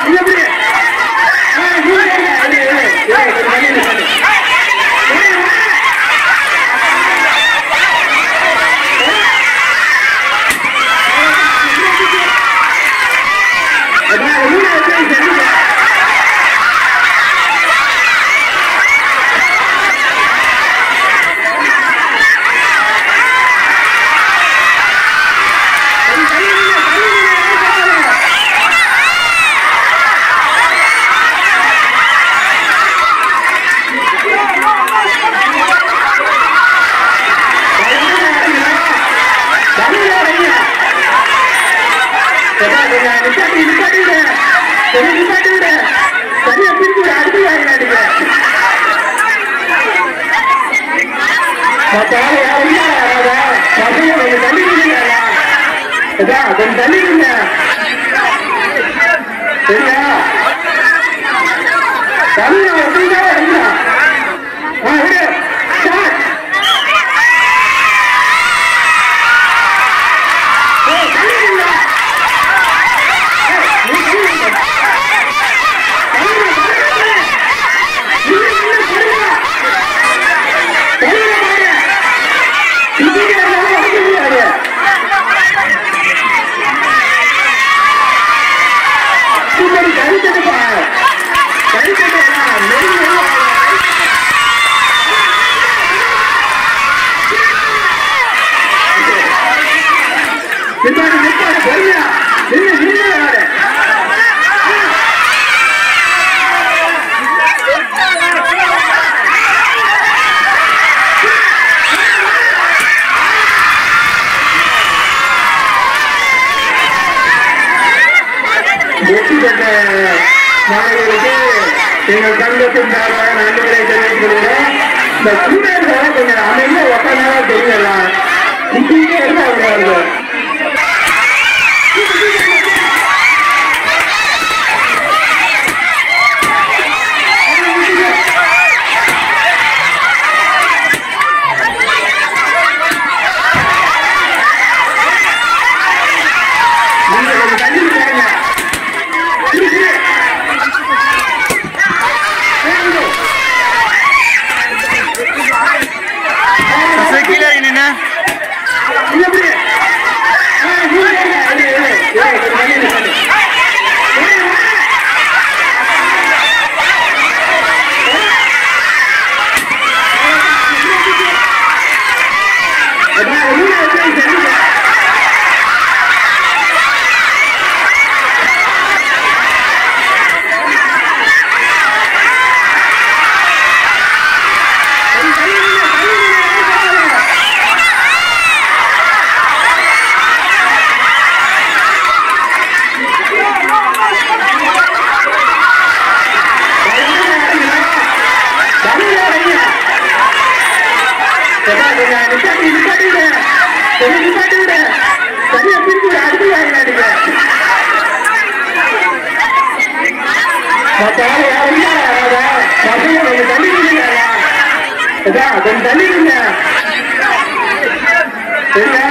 கொஞ்சம் நிப்பாட்டி விடு. சரியா பிரிச்சு விடு. அடுத்து வாங்கினாடிங்க. யாரும் பசங்க கொஞ்சம் தள்ளி நில்லுங்க. கொஞ்சம் தள்ளி நில்லுங்க. சரியா தமிழ் ஒட்டுதான் இருந்தா விடு. வெற்றி பெற்ற மாணவர்களுக்கு எங்கள் சங்கத்தின் சார்பாக நன்றிகளை தெரிவித்துக் கொள்கிறோம். இந்த ஸ்டூடெண்ட்ஸால கொஞ்சம் அமைதியா உட்காந்தாலும் தெரியலாம். இப்படியே இருந்தா அவங்க சரியா பிரிச்சு விடு. அடுத்து வாங்கினாடிங்க. யாரும் பசங்க கொஞ்சம் தள்ளி நில்லுங்க. கொஞ்சம் தள்ளி நில்லுங்க. சரியா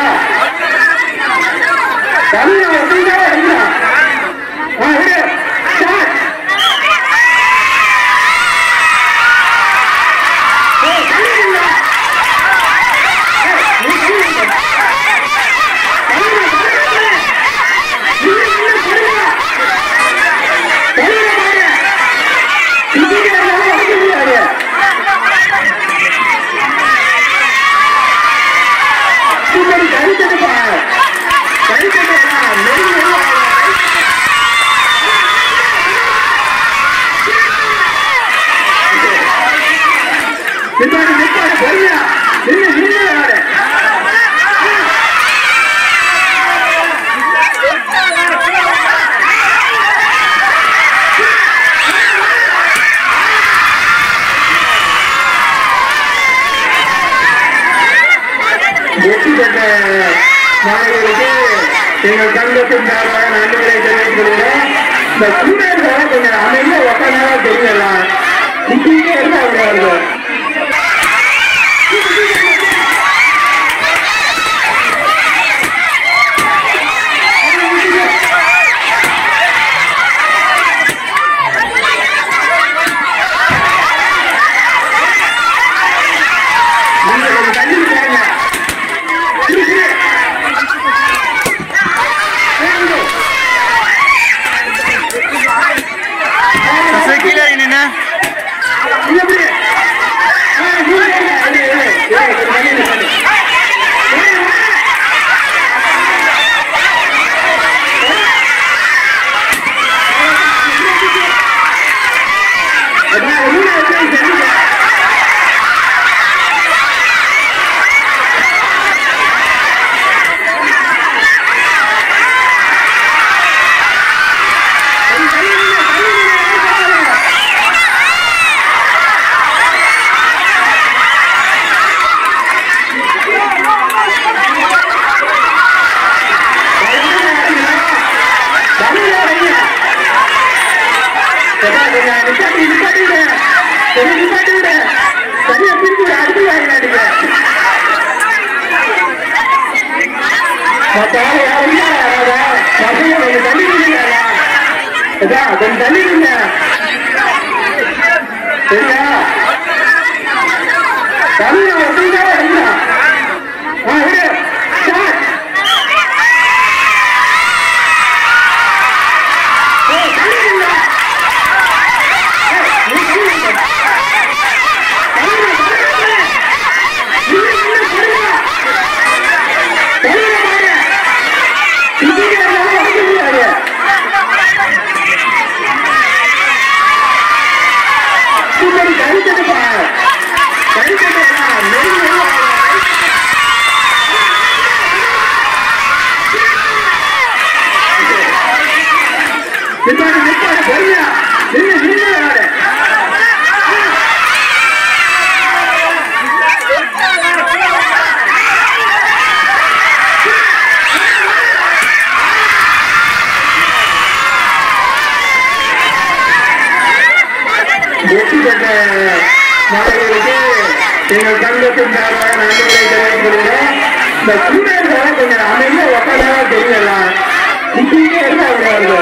தமிழ் ஒட்டுதான் இருந்தா விடு. வெற்றி பெற்ற மாணவர்களுக்கு எங்கள் சங்கத்தின் சார்பாக நன்றிகளை தெரிவித்துக் கொள்கிறோம். இந்த ஸ்டூடெண்ட்ஸால கொஞ்சம் அமைதியா உட்காந்தாலும் தெரியலாம். இப்படியே இருந்தா அவங்க கீழே கொஞ்சம் நிப்பாட்டி விடு கொஞ்சம் நிப்பாட்டி விடு சரியா பிரிச்சு விட அடுத்து வாங்கினாடிங்க கொஞ்சம் தள்ளி நில்லுங்க கொஞ்சம் தள்ளி நில்லுங்க சரியா தள்ளி எப்படிதான் அடிக்கலாம் மாணவர்களுக்கு எங்கள் சங்கத்தின் சார்பாக நன்றிகளை தெரிவித்துக் கொள்கிறோம். இந்த ஸ்டூடெண்ட்ஸ் கொஞ்சம் அமைதியா உட்கார்ந்தாலும் தெரியலாம் நிக்கிட்டே இருந்தாங்க.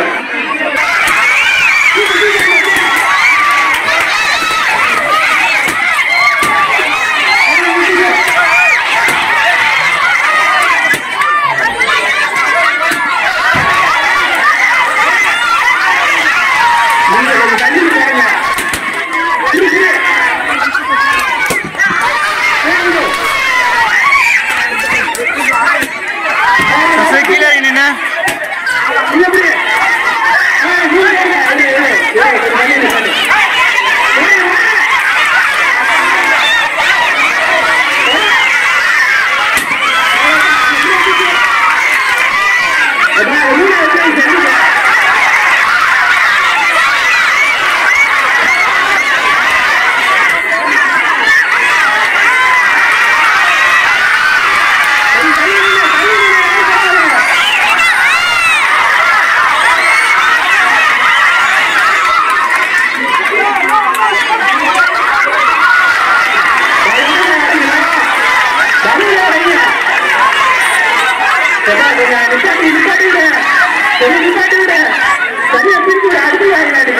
சரியா பிரிச்சு விட அடுத்து வாங்கினாடிங்க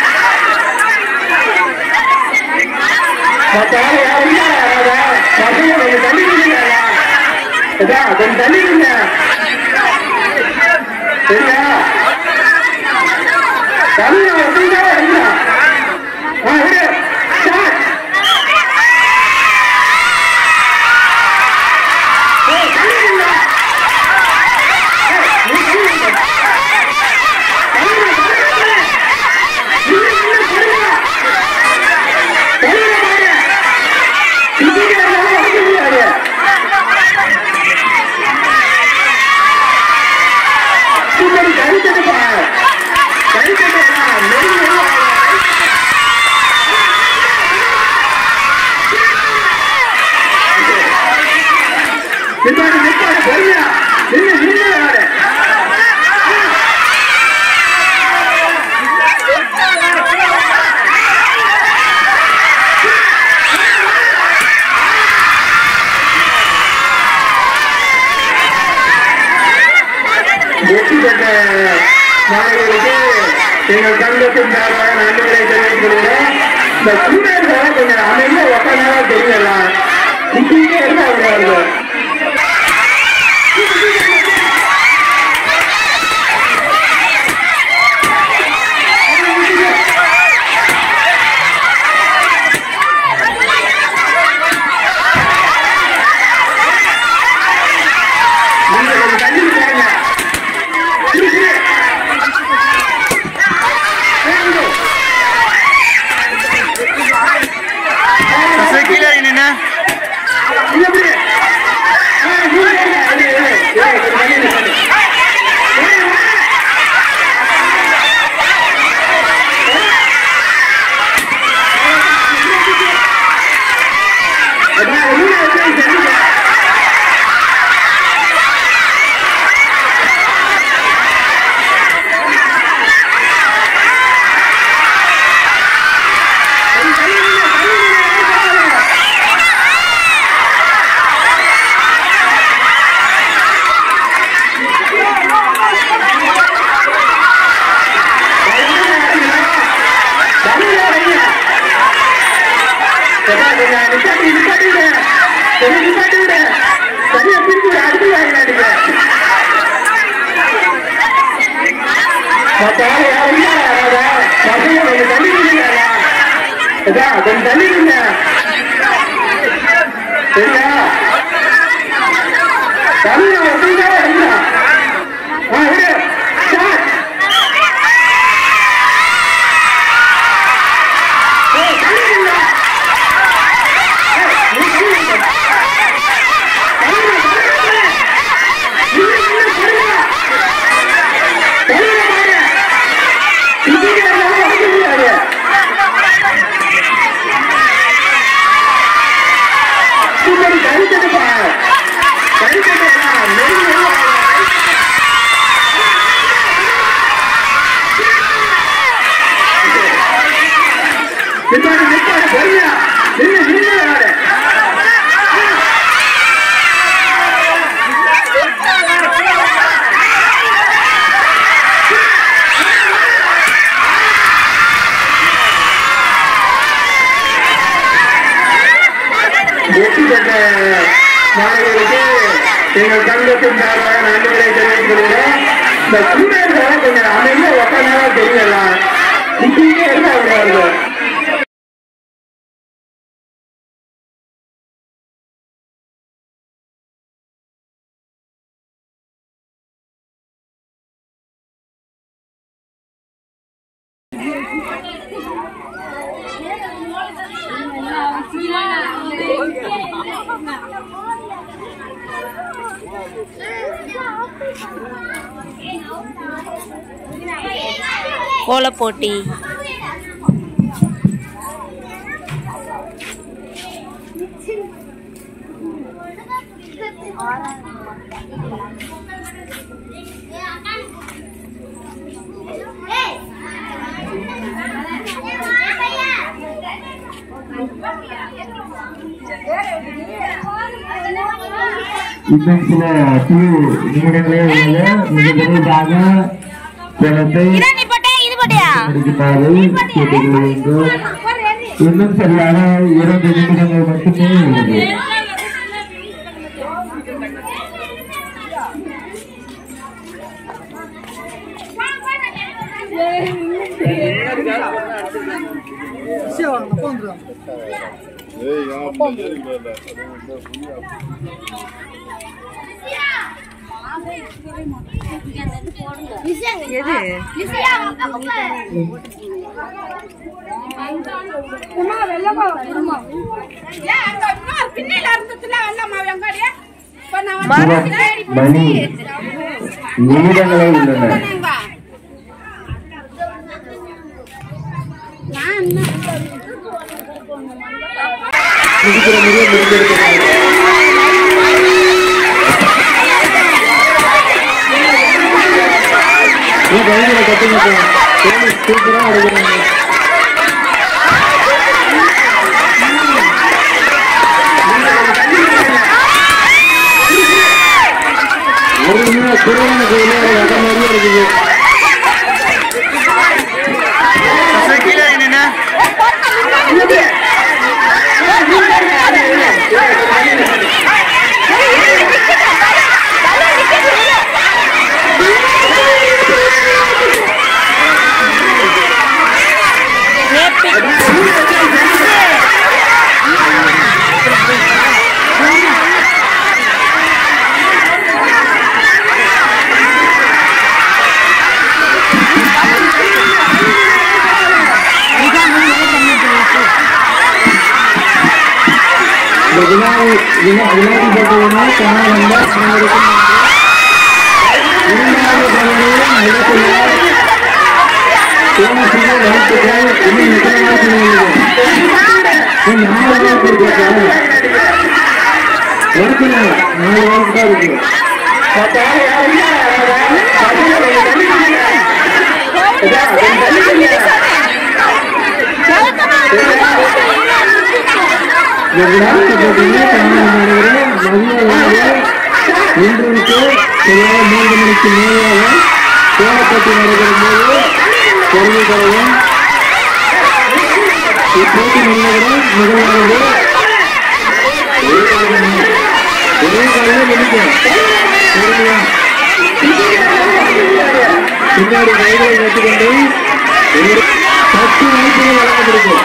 கொஞ்சம் தள்ளி நில்லுங்க கொஞ்சம் தள்ளி நில்லுங்க சரியா தள்ளி எப்படிதான் அடிக்கலாம் விடு வெற்றி பெற்ற மாணவர்களுக்கு எங்கள் சங்கத்தின் சார்பாக நன்றிகளை தெரிவித்துக் கொள்கிறோம். இந்த ஸ்டூடெண்ட்ஸ் கொஞ்சம் அமைதியா உட்கார்ந்தாலும் தெரியலாம் நிக்கிட்டே இருந்தாங்க. கொஞ்சம் நிப்பாட்டி விடு. கொஞ்சம் நிப்பாட்டி விடு. சரியா பிரிச்சு விடு. அடுத்து வாங்கினாடுங்க. யாரும் இல்ல பசங்க கொஞ்சம் தள்ளி நின்றுங்க. கொஞ்சம் தள்ளி நின்றுங்க. சரியா தள்ளி அப்படின்னா விடு. வெற்றி பெற்ற மாணவர்களுக்கு எங்கள் சங்கத்தின் சார்பாக நன்றிகளை தெரிவித்துக் கொள்கிறோம். இந்த ஸ்டூடெண்ட்ஸால கொஞ்சம் அமைதியா உட்காந்தாலும் தெரியல. நிக்கிட்டே இருந்தா வருது. கோலப் போட்டி இன்னும் சில நிமிடங்களே உள்ளது. மிக விரைவாக பணத்தை கேட்டுக்கொள்ள வேண்டும். இன்னும் சரியாக 2 நிமிடங்கள் மட்டுமே உள்ளது. மணி நிமிடங்களே உள்ளன. சூப்பரா அடிக்கிறாங்க. குறைவான கோயில அத மாதிரியே இருக்குது. இன்றைக்கு சரியாக 3 மணிக்கு மேலாக கோலப்போட்டி நடைபெறும் போது தெரிவிக்கிறோம். இப்போட்டி நிறுவனம் முதலாவது ஒரே காலையில் நினைக்கும் பின்னாடி கைகளை வைத்துக்கொண்டு 10 வாய்ப்புகள் வழங்கப்பட்டிருக்கும்.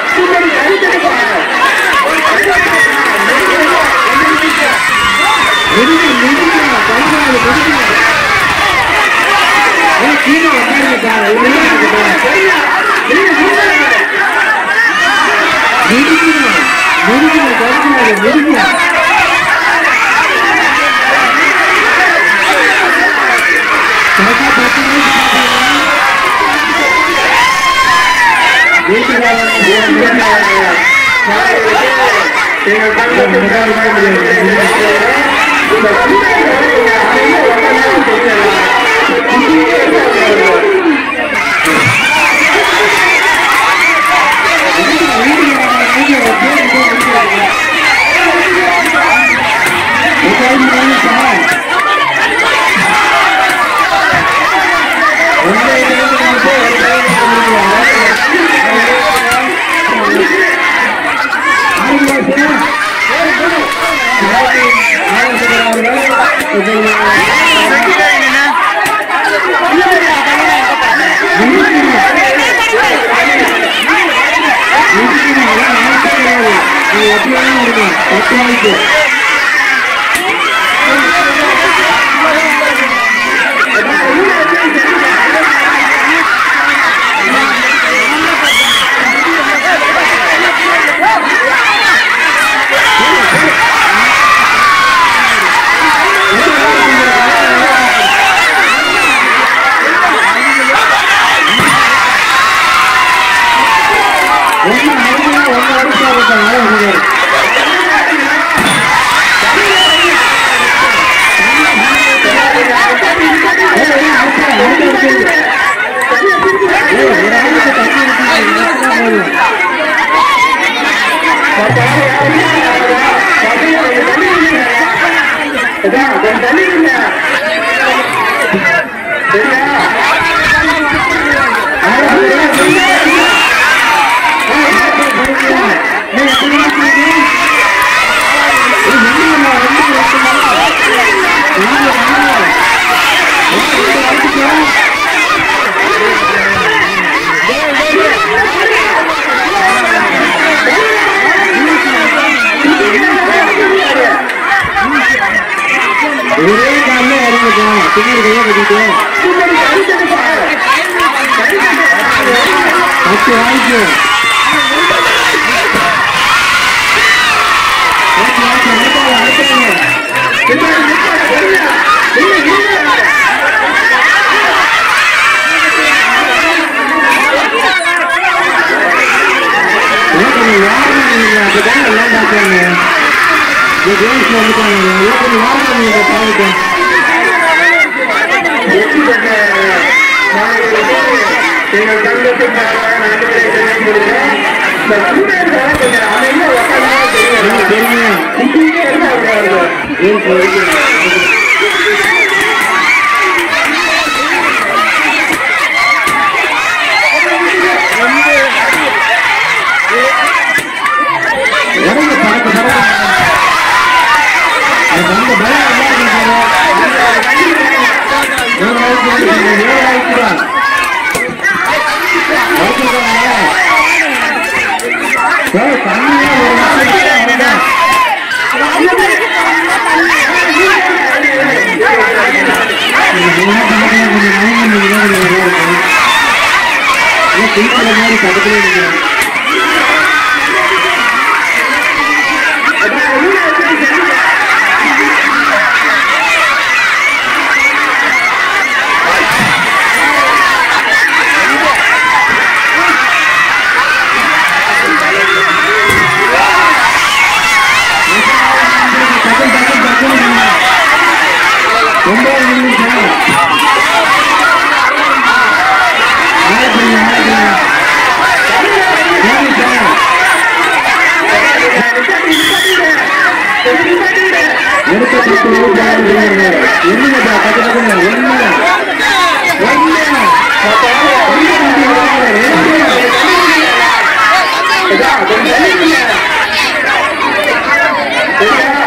Yeah.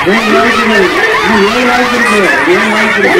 ஏன் வாய்ப்பு இருக்கு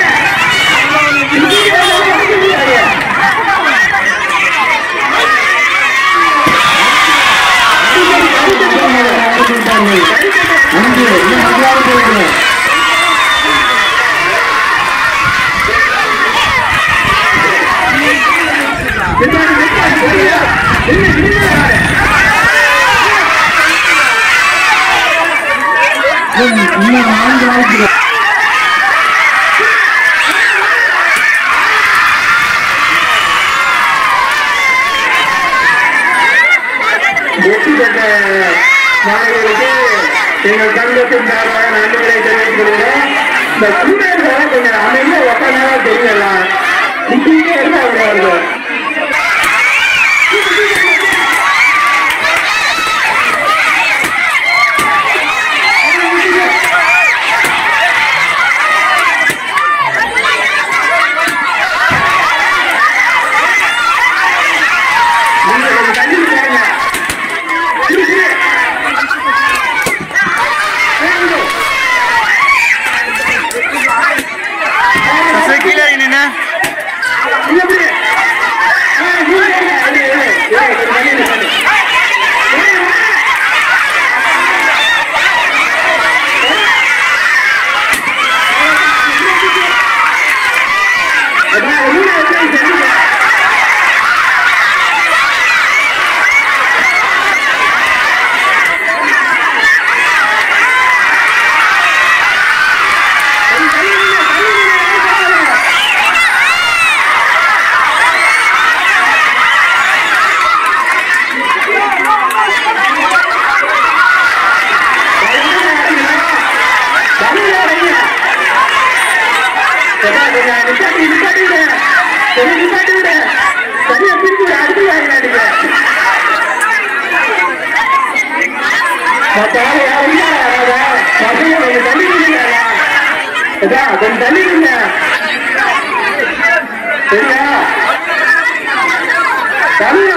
வெற்றி பெற்ற மாணவர்களுக்கு எங்கள் சங்கத்தின் சார்பாக நன்றிகளை தெரிவித்துக் கொள்கிறோம். இந்த ஸ்டூடெண்ட்ஸால கொஞ்சம் அமைதியா உட்கார்ந்தாலும் தெரியல, நிக்கிட்டே இருந்தா விளையாடுது. கொஞ்சம் தள்ளி சரியா தள்ளி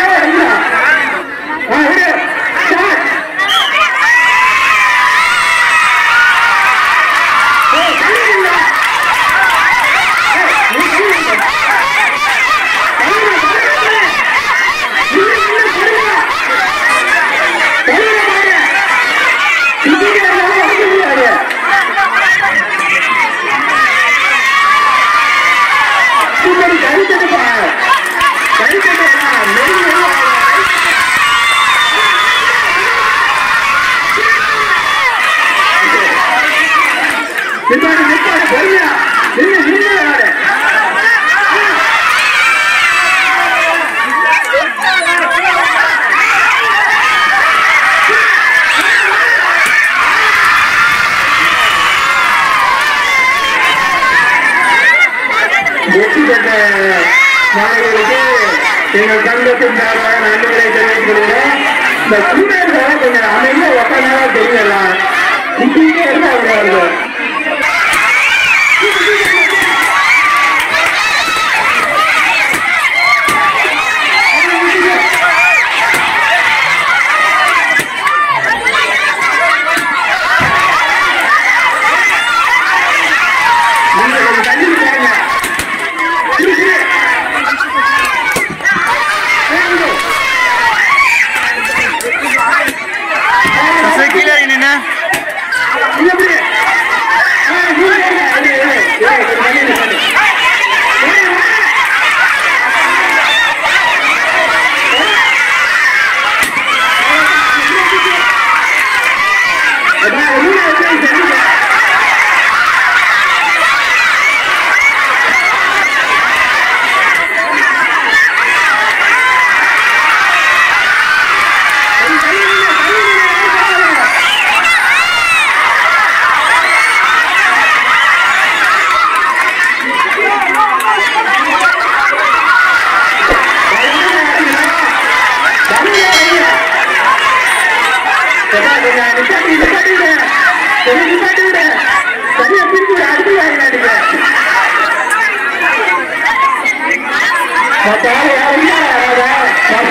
வெற்றி பெற்ற மாணவர்களுக்கு எங்கள் சங்கத்தின் சார்பாக நன்றிகளை தெரிவித்துக் கொள்கிறோம். இந்த ஸ்டூடெண்ட்ஸால கொஞ்சம் அமைதியா உட்கார்ந்தாலும் தெரியல, நிக்கிட்டே இருந்தா விளையாடுது.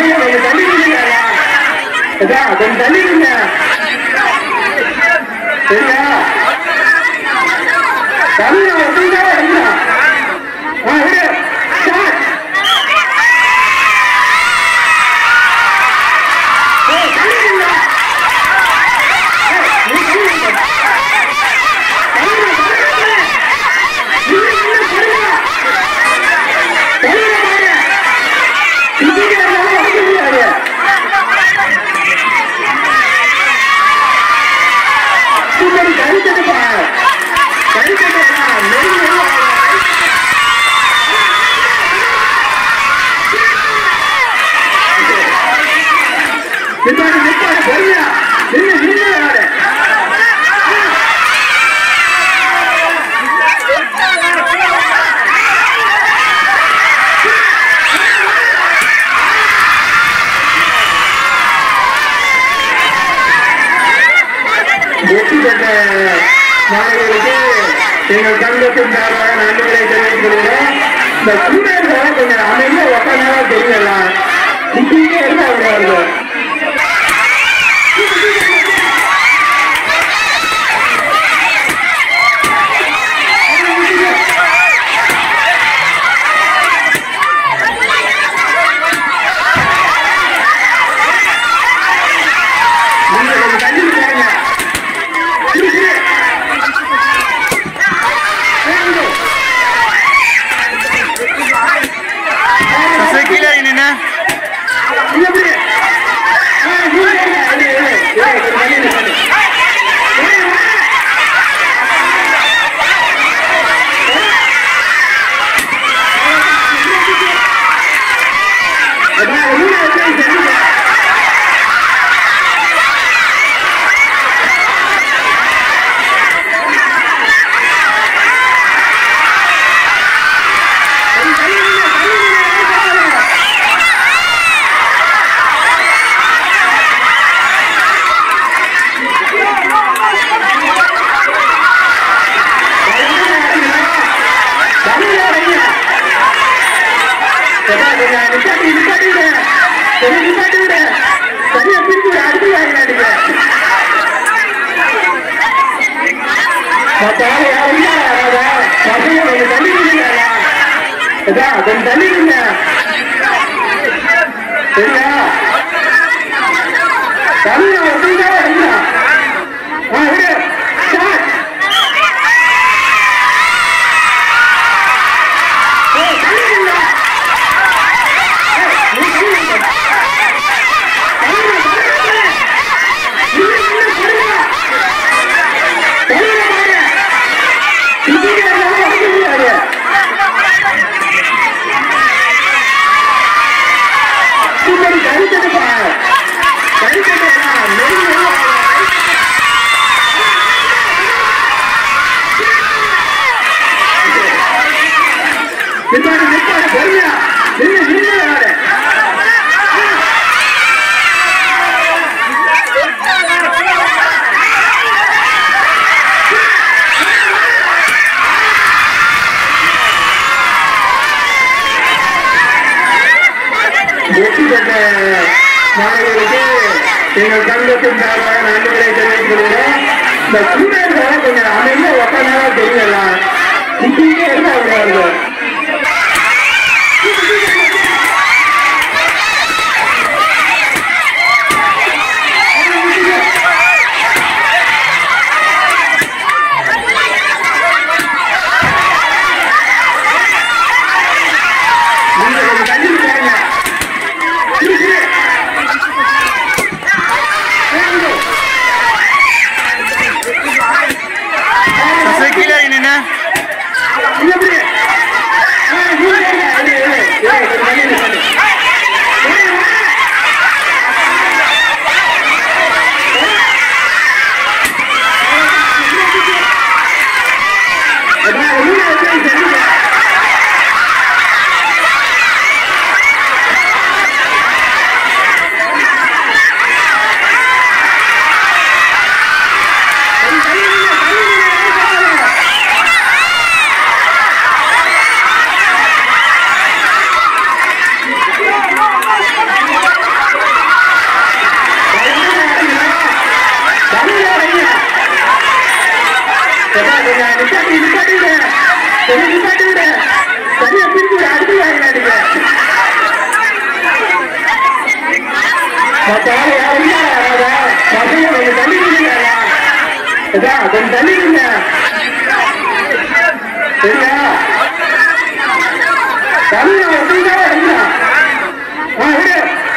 கொஞ்சம் தள்ளிடுங்க சரியா? தமிழ் ஒட்டுதான் அடிக்கலாம். விடு. ஸ்டார்ட். வெற்றி பெற்ற மாணவர்களுக்கு எங்கள் சங்கத்தின் சார்பாக நன்றிகளை தெரிவித்துக் கொள்கிறோம். இந்த ஸ்டூடெண்ட்ஸோட கொஞ்சம் அமைதியா உட்காந்தாலும் தெரியல, நிக்கிட்டே இருந்தா விடாது. வெற்றி பெற்ற மாணவர்களுக்கு எங்கள் சங்கத்தின் சார்பாக நன்றிகளை தெரிவித்துக் கொள்கிறோம். இந்த ஸ்டூடெண்ட்ஸோட கொஞ்சம் அமைதியா உட்காந்தாலும் தெரியல, நிக்கிட்டே இருந்தா விடாது. கொஞ்சம் நிப்பாட்டி விடு கொஞ்சம் நிப்பாட்டி விடு சரியா பிரிச்சு விடு அடுத்து வாங்கினாடுங்க பசங்க கொஞ்சம் தள்ளி நில்லுங்க கொஞ்சம் தள்ளி நில்லுங்க சரியா தமிழ் ஒட்டுங்க விடு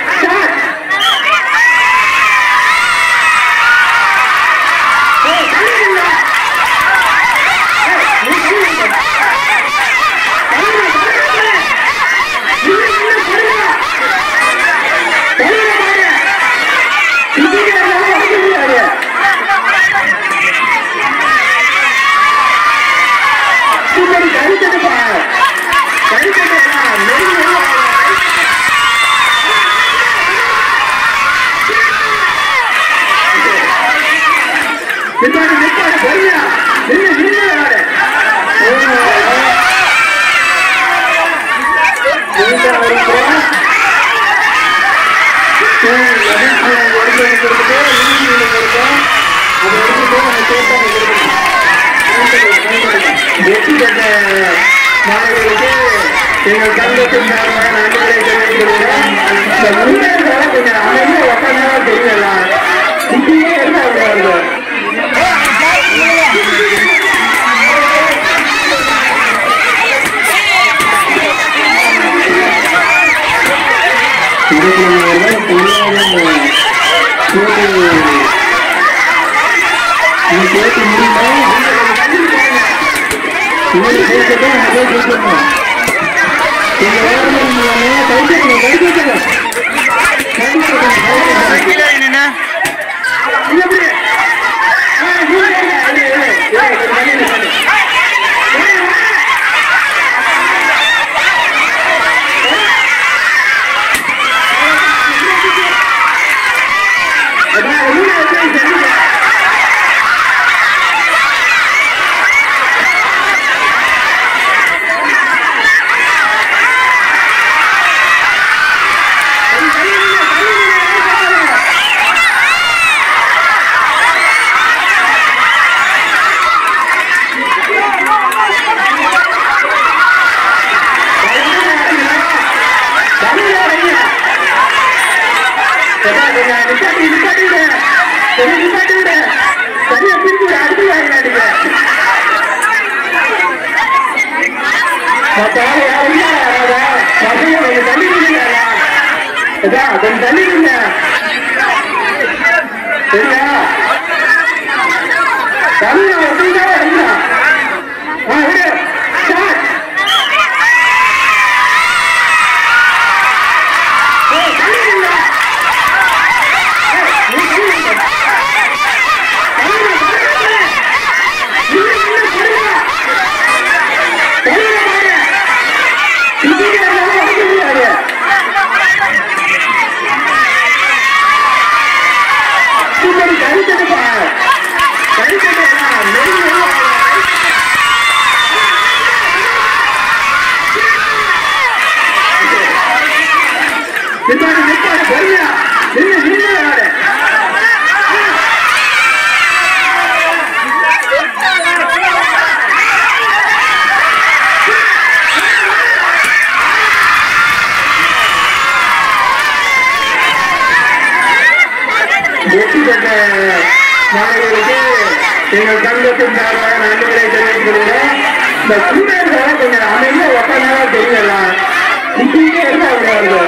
வெற்றி பெற்ற மாணவர்களுக்கு எங்கள் சங்கத்தின் சார்பாக நன்றிகளை தெரிவித்துள்ளோம். இந்த முன்னேற்றம் கொஞ்சம் அமைதியாக உட்கார்ந்தா தெரியல இப்படியே இருந்தாங்க. கொஞ்சம் தள்ளி நில்லுங்க சரியா தமிழ் ஒட்டுங்க விடு வெற்றி பெற்ற மாணவர்களுக்கு எங்கள் சங்கத்தின் சார்பாக நன்றிகளை தெரிவித்துள்ளோம். இந்த ஸ்டூடெண்ட்ஸை கொஞ்சம் அமைதியாக உட்கார்ந்தா தெரியல இப்படியே இருந்தாங்க.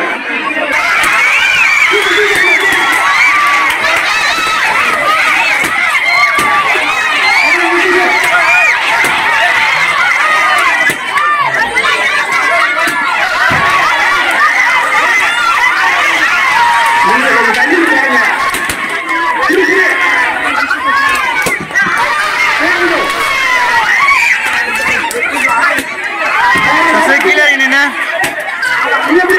கீழே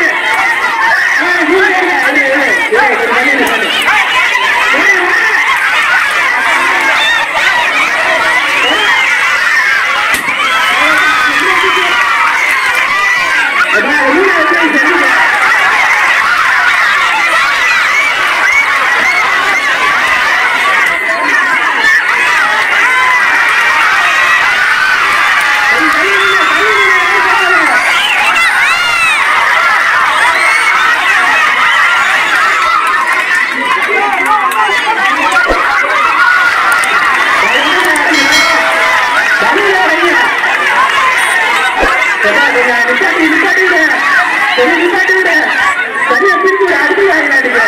கொஞ்சம் நிப்பாட்டி விடு கொஞ்சம் நிப்பாட்டி விடு சரியா பிரிச்சு விடு அடுத்து வாங்கினாடிங்க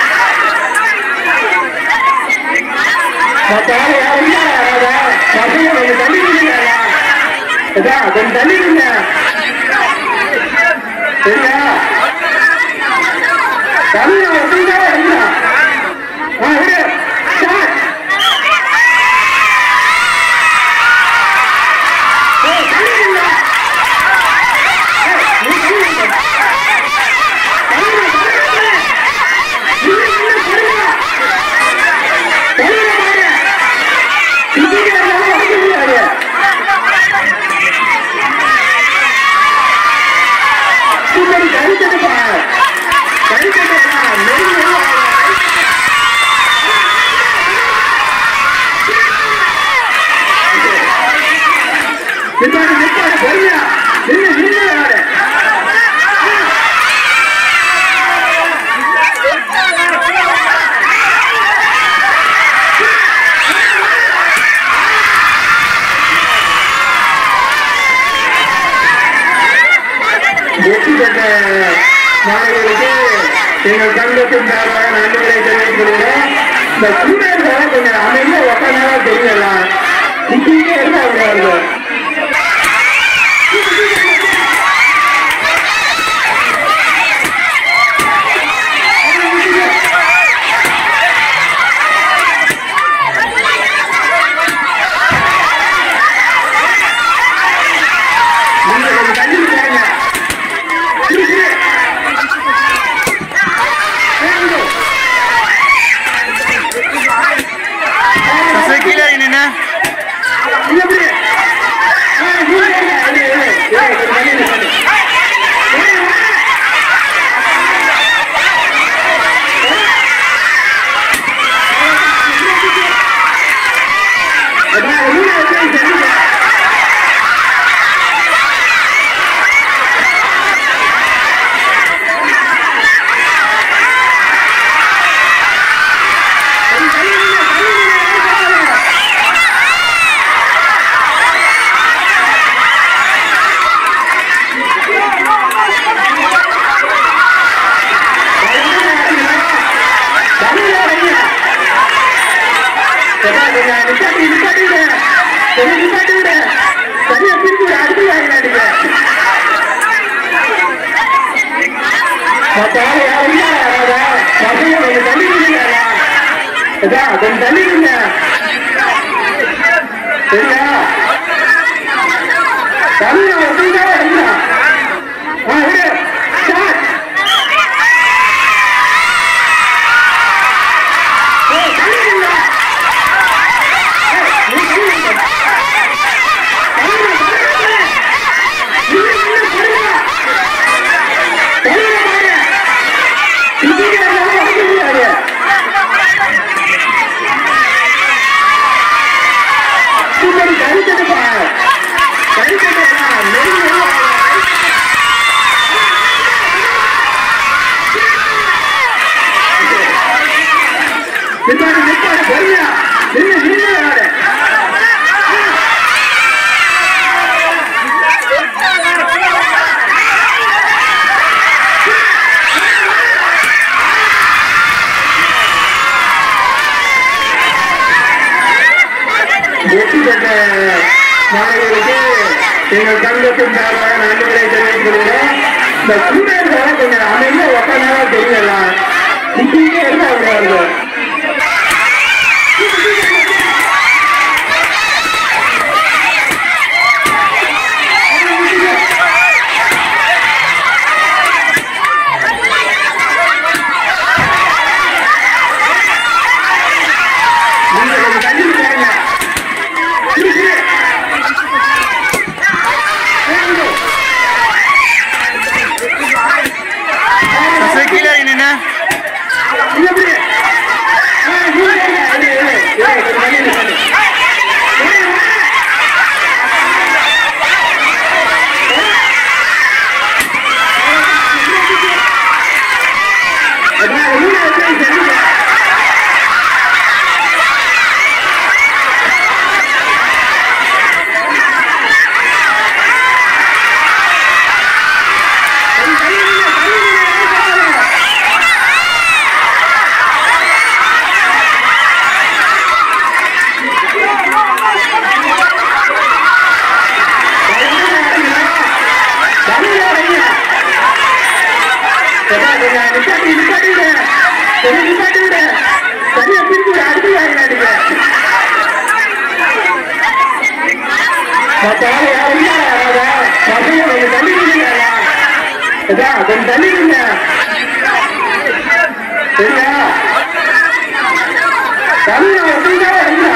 யாரும் பசங்க கொஞ்சம் தள்ளி விடுங்க கொஞ்சம் தள்ளி விடுங்க சரியா தள்ளி அப்படிதான் இருந்தா விடு வெற்றி பெற்ற மாணவர்களுக்கு எங்கள் சங்கத்தின் சார்பாக நன்றிகளை தெரிவித்துக் கொள்கிறோம். இந்த ஸ்டூடெண்ட்ஸால கொஞ்சம் அமைதியா உட்கார்ந்தாலும் தெரியலாம் இப்படியே இருந்தா அவங்க சரியா பிரிச்சு அடுத்து வாங்கினாடிங்க பசங்க கொஞ்சம் தள்ளி விடுங்க கொஞ்சம் தள்ளி விடுங்க சரியா தள்ளி அப்படிதான் இருந்தா விடு வெற்றி பெற்ற மாணவர்களுக்கு எங்கள் சங்கத்தின் சார்பாக நன்றிகளை தெரிவித்துக் கொள்கிறோம். இந்த ஸ்டூடெண்ட்ஸால கொஞ்சம் அமைதியா உட்கார்ந்தாலும் தெரியலாம் இப்படியே இருந்தா அவங்க நிப்பாட்டி விடு சரியா பிரிச்சு விட அடுத்து வாங்கினாடிங்க கொஞ்சம் தள்ளி கொஞ்சம் தள்ளிடுங்க சரியா தமிழ் ஒருத்தா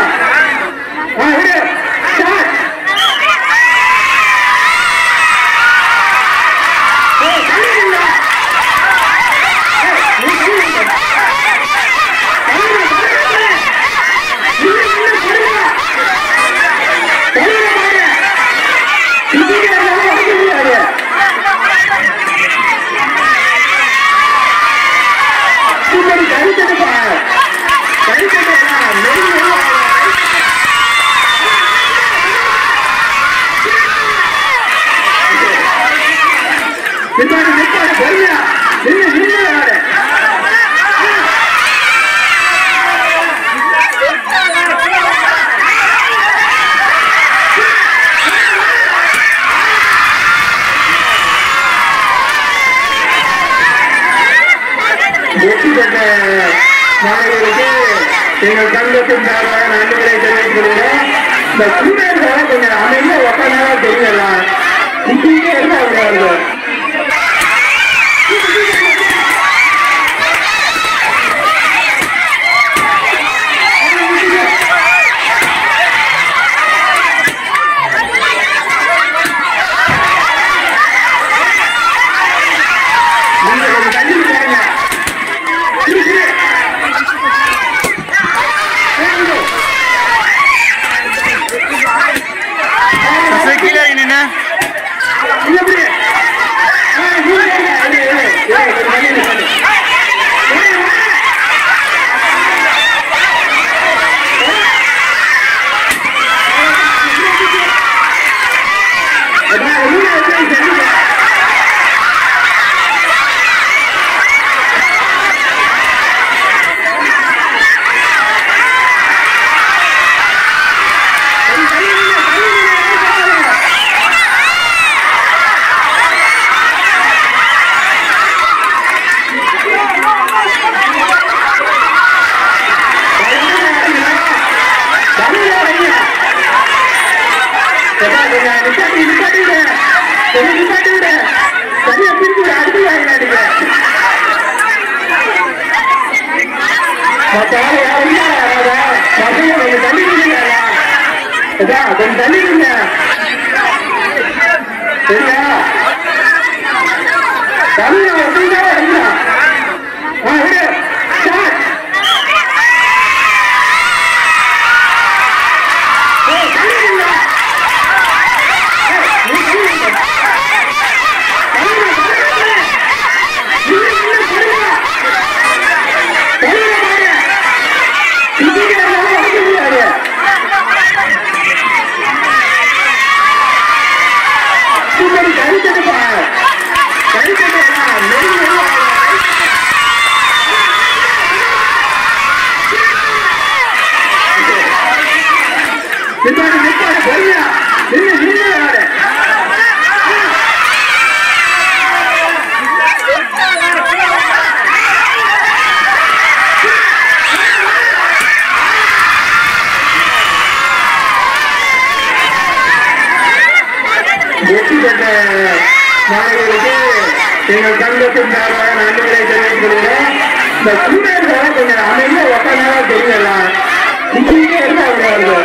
வெற்றி பெற்ற மாணவர்களுக்கு எங்கள் சங்கத்தின் சார்பாக நன்றிகளை தெரிவித்துக் கொள்கிறோம். இந்த ஸ்டூடெண்ட்ஸால கொஞ்சம் அமைதியா உட்காந்தாலும் தெரியலாம் இப்படியே இருந்தா விடாது சரியா பிரிச்சு விட அடுத்து வாங்கினாடிங்க கொஞ்சம் தள்ளிடுங்க கொஞ்சம் தள்ளிடுங்க சரியா தமிழ் ஒருத்தா வெற்றி பெற்ற மாணவர்களுக்கு எங்கள் சங்கத்தின் சார்பாக நன்றிகளை தெரிவித்துக் கொள்கிறோம். இந்த ஸ்டூடெண்ட்ஸால கொஞ்சம் அமைதியா உட்காந்தாலும் தெரியலாம் இப்படியே இருந்தா விடாது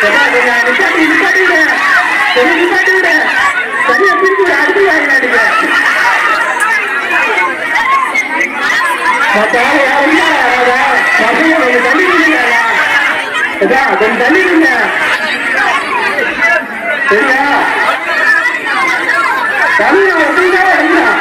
சரியா பிரிச்சு அடுத்து வாங்கினாடிங்க கொஞ்சம் தண்ணி கொஞ்சம் தண்ணி சரியா தண்ணி அடிக்கலாம்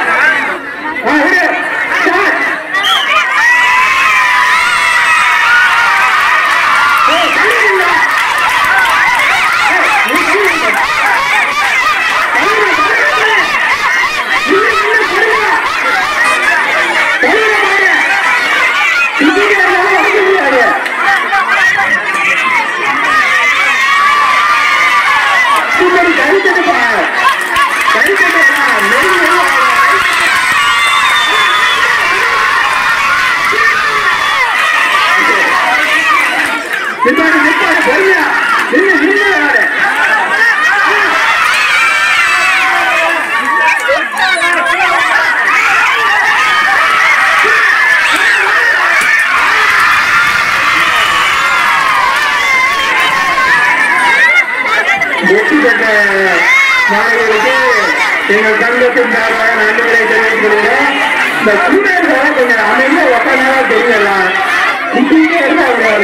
வெற்றி பெற்ற மாணவர்களுக்கு எங்கள் சங்கத்தின் சார்பாக நன்றிகளை தெரிவித்துக் கொள்கிறோம். இந்த ஸ்டூடெண்ட்ஸ் கொஞ்சம் அமைதியா உட்கார்ந்தா தெரியல நிக்கிட்டே இருந்தா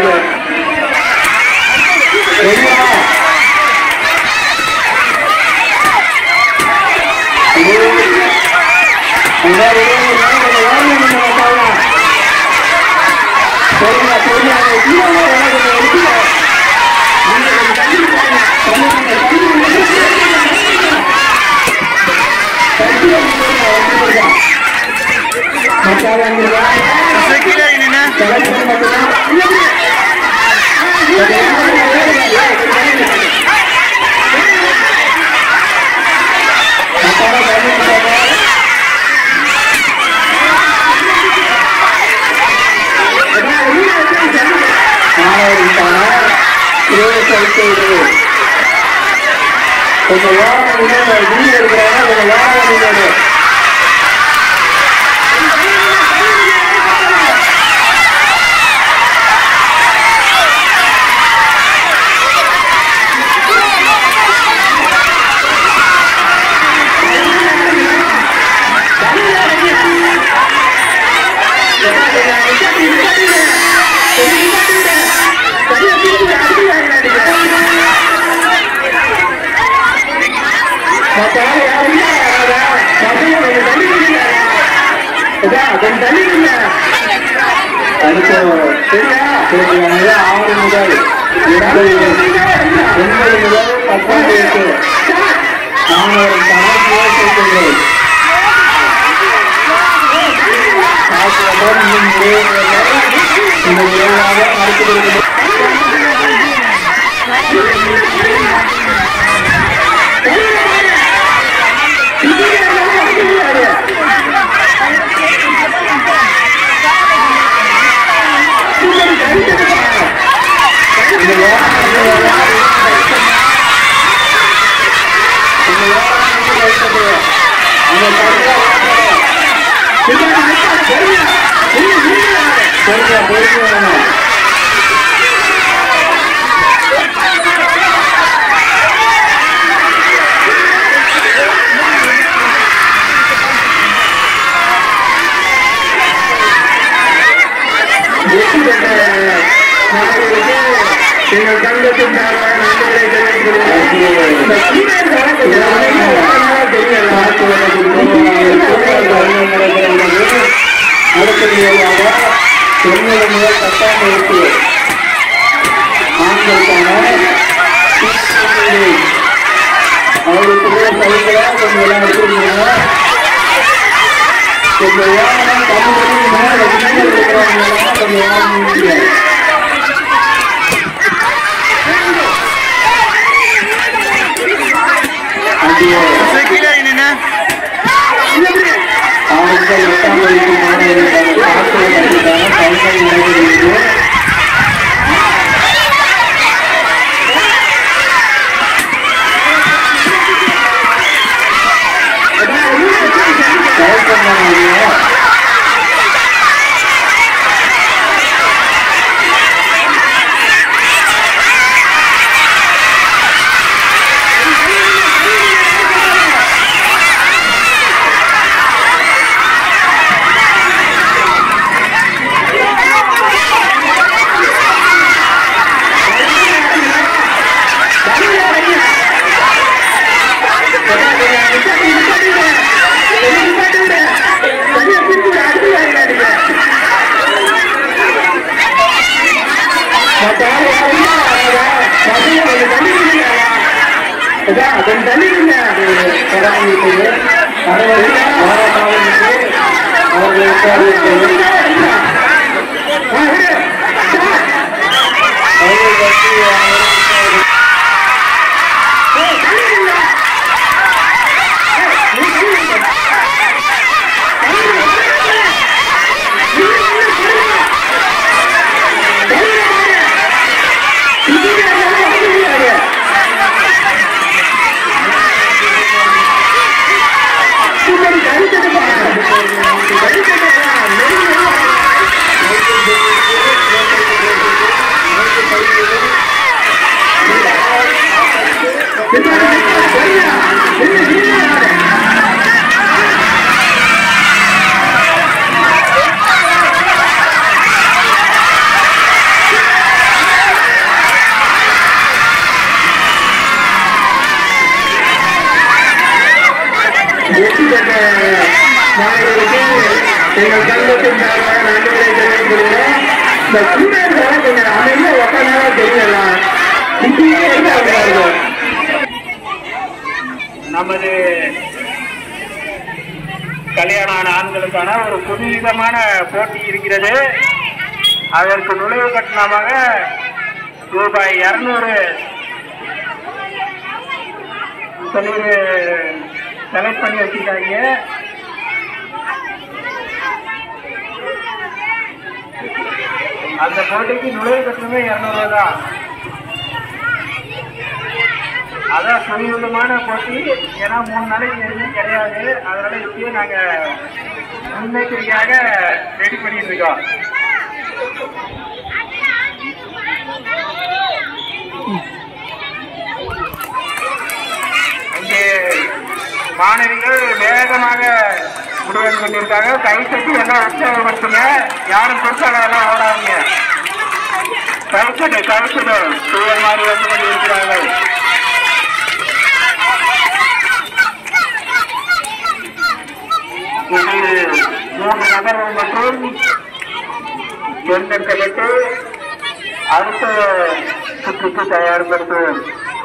கொஞ்சம் வாரம் வீடு இருக்கிறாங்க கொஞ்சம் வாரம் கொஞ்சம் தண்ணி இல்லை அடுத்த சரியா 6 முதல் 80 முதல் 10 வயசு மாணவர்கள் இந்த விரைவாக நடத்தி எங்கள் சங்கத்தின் சார்பாக நன்றிகளை தெரிவித்துக் அடுத்தபடியாக பெண்கள் முதல் 10ஆம் வகுப்பு ஆண்களுக்கான அவருக்குரிய சலுகையா கொஞ்சம் எல்லாம் எடுத்துருக்கீங்க கொஞ்சம் ஏமாம் தமிழ் இருக்கிறவங்க கொஞ்சம் ஏமாம் கொஞ்சம் தள்ளிடுங்க. வெற்றி பெற்ற மாணவர்களுக்கு எங்கள் சங்கத்தின் சார்பாக நன்றிகளை தெரிவித்துக் கொள்கிறோம். இந்த ஸ்டூடெண்ட்ஸ் கொஞ்சம் அமைதியா உட்கார்ந்தா தெரியல. நமது கல்யாண ஆண்களுக்கான ஒரு புதுவிதமான போட்டி இருக்கிறது. அதற்கு நுழைவு கட்டணமாக ரூபாய் 200 செலக்ட் பண்ணி வச்சிருக்காங்க. அந்த போட்டிக்கு நுழைவு கட்டணமே 200 தான். அதான் புதுவிதமான போட்டி. ஏன்னா 3 நாளைக்கு எதுவுமே கிடையாது. அதனால இப்பயே நாங்க முன்னெச்சரிக்கையாக ரெடி பண்ணிட்டு இருக்கோம். இங்கே மாணவிகள் வேகமாக முடிவு பண்ணியிருக்காங்க. கை தட்டி எல்லாம் உற்சாகப்படுத்துங்க. யாரும் பெருசாக எல்லாம் ஓடாதீங்க. கவிசடு சூழல் மாதிரி வந்து கொண்டிருக்கிறார்கள். இதில் 3 நபர்கள் மற்றும் தேர்ந்தெடுக்கப்பட்டு அடுத்த சுற்றுக்கு தயார்படுத்துவோம்.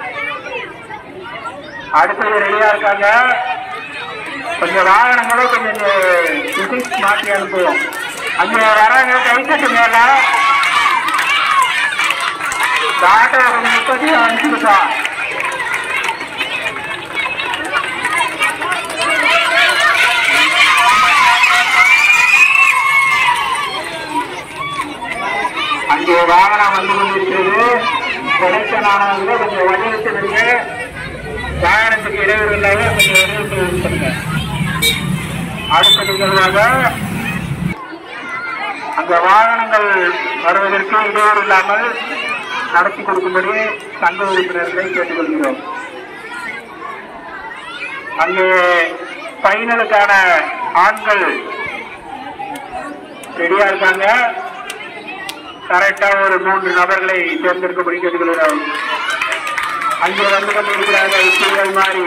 அடுத்தது ரெடியா இருக்காங்க. கொஞ்சம் வாகனங்களும் கொஞ்சம் மாற்றி அனுப்புவோம். அங்க வராங்க. கைத்தட்டு மேல ஆட்டோ 30 அனுப்பிச்சுட்டா. அங்கே வாகனம் வந்து கொண்டிருக்கிறது. கொடைக்கானல கொஞ்சம் வலியுறுத்திடுங்க. வாகனத்துக்கு இடையூறு இல்லாத கொஞ்சம் வலியுறுத்தி. அடுத்த நிகழ்வாக அந்த வாகனங்கள் வருவதற்கு இடையூறு இல்லாமல் நடத்தி கொடுக்கும்படி சங்க உறுப்பினர்களை கேட்டுக்கொள்கிறோம். அங்கே பைனலுக்கான ஆண்கள் ரெடியா இருக்காங்க. கரெக்டா ஒரு 3 நபர்களை தேர்ந்தெடுக்கும்படி கேட்டுக்கொள்கிறோம். அங்கே வந்து கொண்டிருக்கிறார்கள். சூழல் மாறி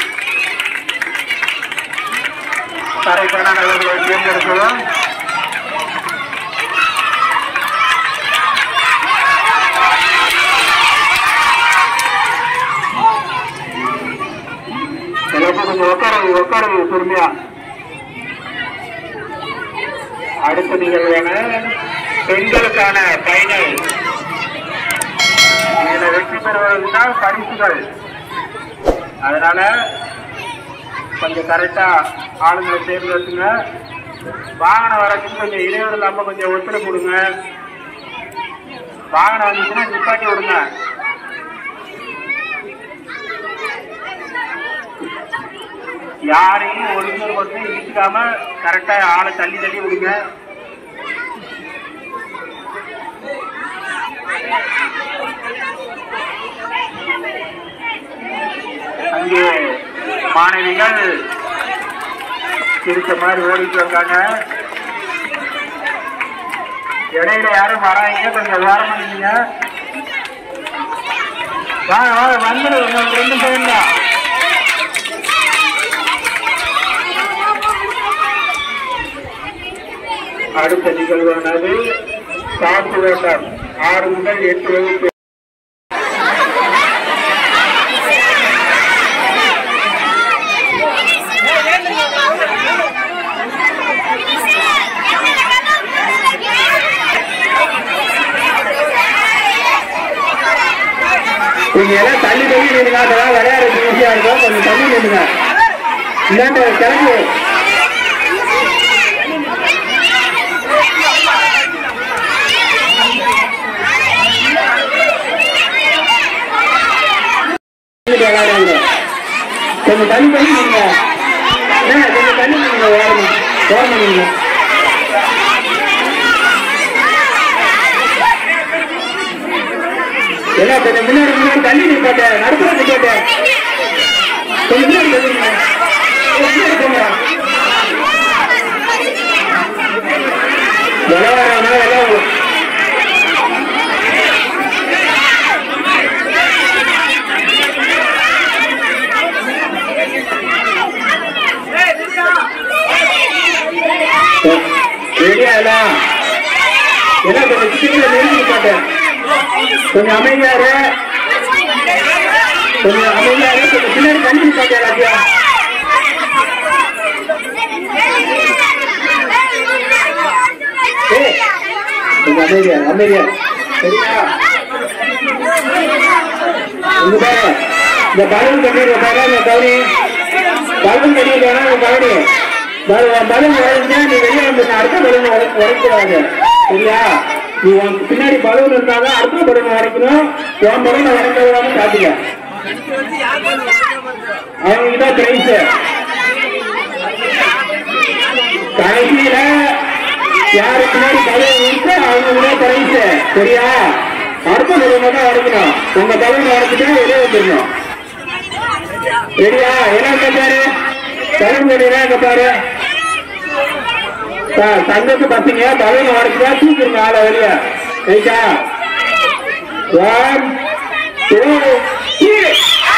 கரெக்டான நபர்களை தேர்ந்தெடுக்கிறோம். கொஞ்சம் உட்காரு பொறுமையா. அடுத்த நிகழ்வான பெண்களுக்கான பைனல். இதுல வெற்றி பெறுவதற்கு பரிசுகள். அதனால கொஞ்சம் கரெக்டா ஆளுங்களை தேர்ந்தெடுத்துங்க. வாகனம் வரதுக்கு கொஞ்சம் இடையூறு இல்லாம கொஞ்சம் ஒத்துழைப்பு கொடுங்க. வாகனம் வந்துச்சுன்னா நிப்பாட்டி விடுங்க. யாரையும் ஒருத்தர் மட்டும் இடிச்சுக்காம கரெக்டா ஆளை தள்ளி விடுங்க. அங்கே மாணவிகள் இருக்க மாதிரி ஓடிட்டு இருக்காங்க. இடையில யாரும் வராங்க. கொஞ்சம் வாரம் பண்ணீங்க. வந்து 2 பேர் தான். அடுத்த நிகழ்வானது காப்பு வேட்டம். 6 முதல் 8 வகுப்பு நீங்க எல்லாம் தள்ளி நின்றுங்க. அதெல்லாம் விளையாடுறது ஈஸியா இருக்கும். கொஞ்சம் தள்ளி நின்றுங்க. இல்லாண்ட கிளம்பு. விளையாடுங்க. கொஞ்சம் தள்ளி நின்றுங்க. கொஞ்சம் தள்ளி நின்றுங்க. ஓரணும் நீங்க. எல்லாம் கொஞ்சம் முன்னாடி தள்ளி நிற்பாட்ட நடுப்புற நிற்பாட்ட கொஞ்சம் முன்னாடி விளையாடுறா விளையாடும். ரெடியா எல்லாம் கொஞ்சம் சீக்கிரம் நெருங்கி பாட்டேன். கொஞ்சம் அமைதியாரு, கொஞ்சம் பின்னாடி கண்டிப்பா பாட்டியா ராஜா. கொஞ்சம் அமைதியா சரியா? இங்க பாரு, இந்த பலூன் கட்டிடுற பாரு. இந்த கவனி பலூன் கட்டிடுறா. கவனி பலூன் உடஞ்சா நீ வெளியே வந்து அடுத்த பலூன் உடைக்கூடாது சரியா? நீ பின்னாடி பலூன் இருந்தாலும் அடுத்த பலூன் உடைக்கணும். உன் பலூனை உடைக்க விடாம காட்டுங்க. அவங்ககிட்ட பிரைஸ் கடைசியில யாரு பின்னாடி பலூன் இருக்கு அவங்க பிரைஸ் சரியா? அடுத்த பலூனை தான் உடைக்கணும். உங்க பலூனை உடைச்சிட்டா வெளியே வந்துடணும் சரியா? என்ன பாரு பலூன் கட்டினா இங்க பாரு. தங்கத்து பசங்க பலூன் உடைச்சா தூக்கிருங்க ஆள வெளிய ரைட்டா? 1 2 3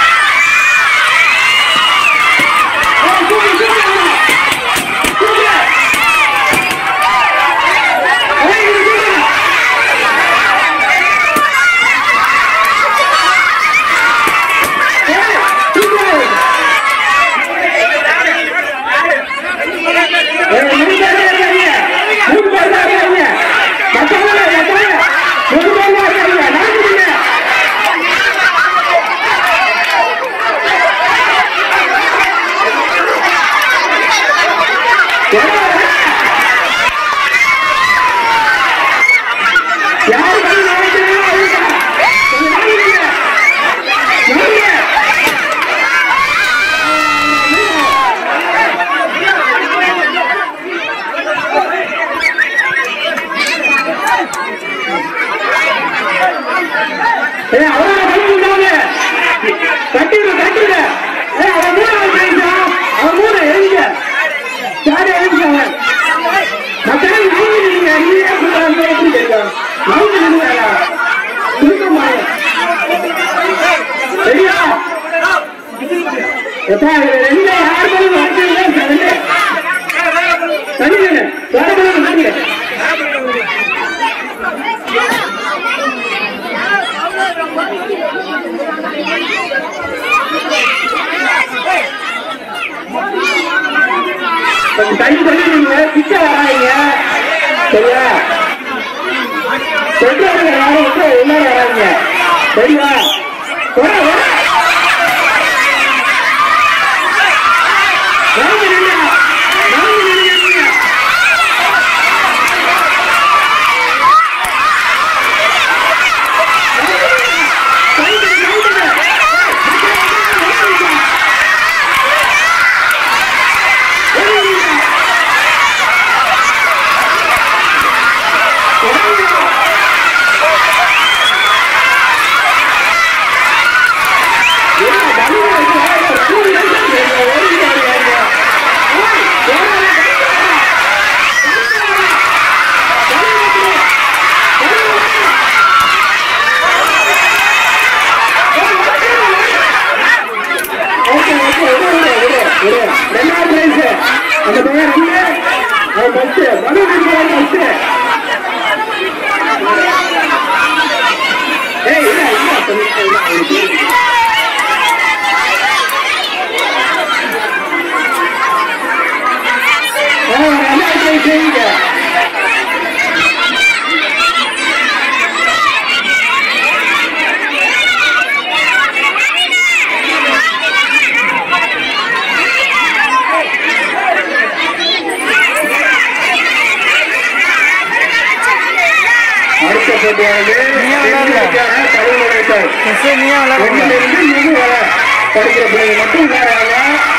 தண்ணி சொல்லிடுங்க. கிட்ட வராங்க சரியா? சொல்றாங்க யாரும் எல்லாரும் வராங்க சரியா? வருது. நீயே விளையாட படிக்கிற பிள்ளைங்க மட்டும் விளையாடுறாங்க.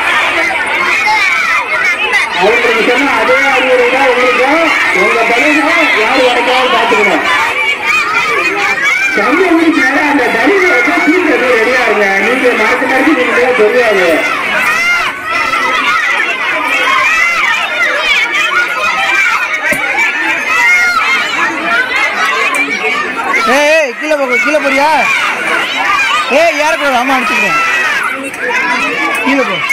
அவங்களுக்கு சொன்னா அதே அறிவுரை தான் உங்களுக்கும். உங்க பள்ளிக்கும் யாரு வரைக்கும் பார்த்துக்கணும். சம்பவம் அந்த பலியை வச்சா தீர்க்கிறது ரெடியா இருங்க. நீங்க மாற்றி மாற்றி நீங்க தெரியாது. கீழே போறியா? யாருக்கு அம்மா அடிச்சுக்கிறேன். கீழே போ.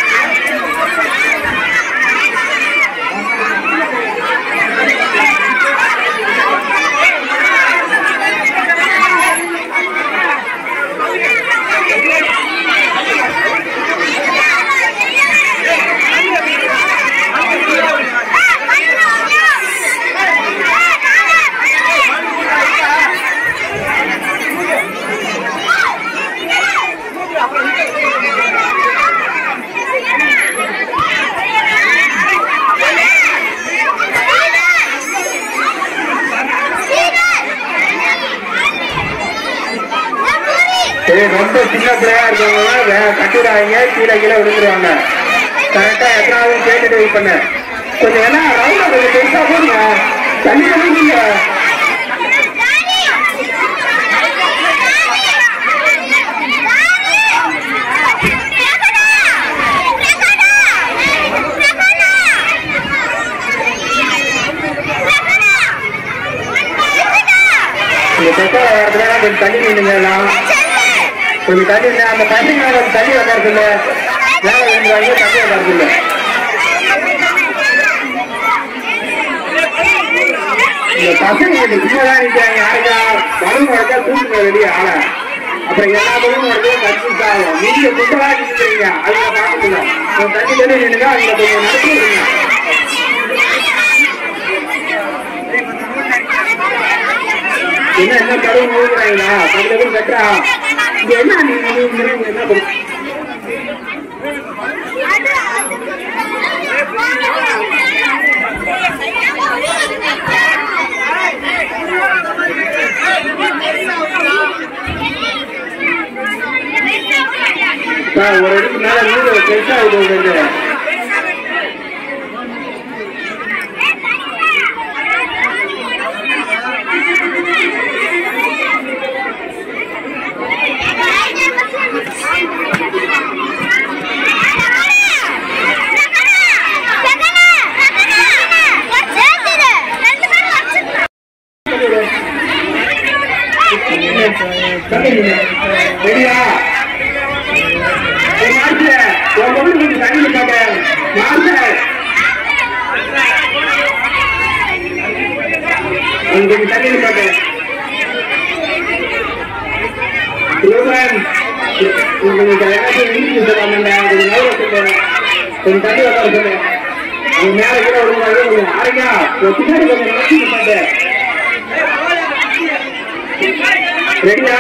ரொம்ப சின்ன பிள்ளையா இருக்கவங்க கட்டிடாங்க, கீழே கீழே விழுந்துருவாங்க. கரெக்டா எத்தனாவது கேட்டுட்டு வெயிட் பண்ண. கொஞ்சம் வேணா ரவுண்டா கொஞ்சம் பெருசா போடுங்க. தண்ணி நீங்க பெட்ரோல் வரதுல கொஞ்சம் தண்ணி நின்றுங்க. எல்லாம் கொஞ்சம் தண்ணி அந்த பசங்க தண்ணி வைக்கிறது இல்லை. வேலை வேண்டுவாங்க தண்ணி வைக்கிறது இல்லை. இந்த பசங்க கொஞ்சம் சின்னதான் நிற்கிறாங்க. யாருக்கா பலூன் வளர்த்தா தூக்குங்க வெளியே ஆள. அப்புறம் எல்லா பலூன் வளர்த்தா கன்ஃபியூஸ் ஆகும். நீங்க குட்டவா நிற்கிறீங்க, அதுல பார்க்கல. தண்ணி தண்ணி நின்றுங்க, அவங்க கொஞ்சம் நடத்தி விடுங்க. என்ன பலூன் ஊதுறாங்களா? பக்கத்துல கட்டுறா. இங்க என்ன நீங்க என்ன பண்ணுங்க? ஒரு இடத்துக்கு மேல நீங்க பெருசா இது ரெடியா? தண்ணி பாட்டேன் கொஞ்சம் தண்ணி பாட்டேன். கொஞ்சம் தண்ணி வைக்க சொல்லு. மேல கூட விடுவாங்க. ஆரையா பின்னாடி கொஞ்சம் நடத்தி பாட்டேன். ரெடியா?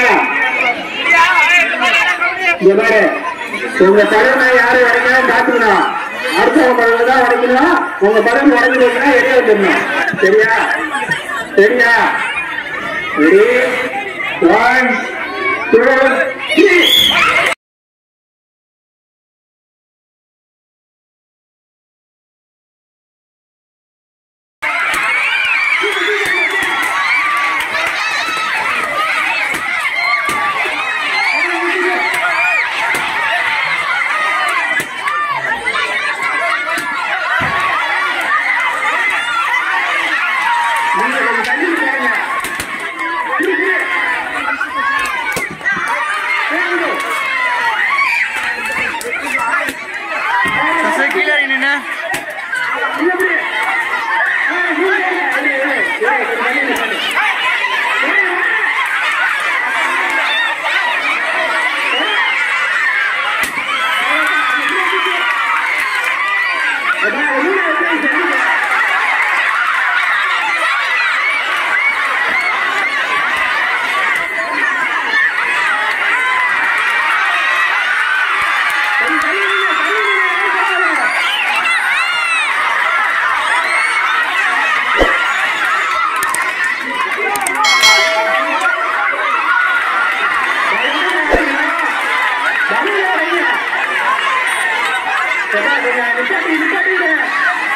இங்க பாரு, உங்க படம் யாரு உடைக்கணும் பாத்துக்கணும். அடுத்தவங்க படம் தான் உடைக்கணும். உங்க படம் உடைக்கணும்னா வெளியே வந்துடணும். சரியா? சரியா? ரெடி? 1 2 3.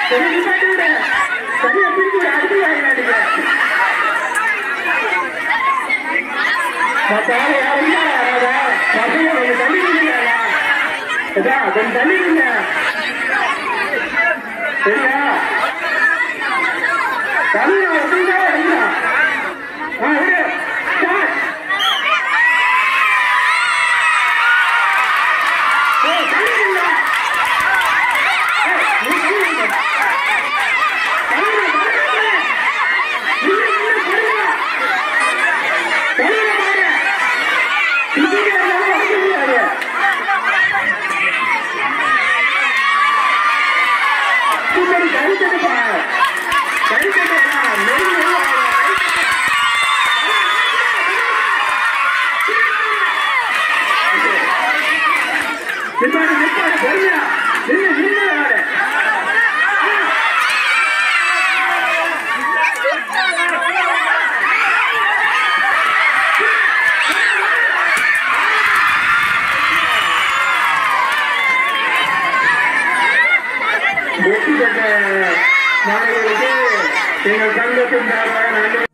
சரியா பிடிச்சி அடுத்து வாங்கினாங்க பசங்க கொஞ்சம் தண்ணி குடிங்களா கொஞ்சம் தண்ணி குடிங்க சரியா தண்ணி எப்படிதான் வருங்களா விடு வெற்றி பெற்ற மாணவர்களுக்கு எங்கள் சங்கத்தின் சார்பாக நன்றி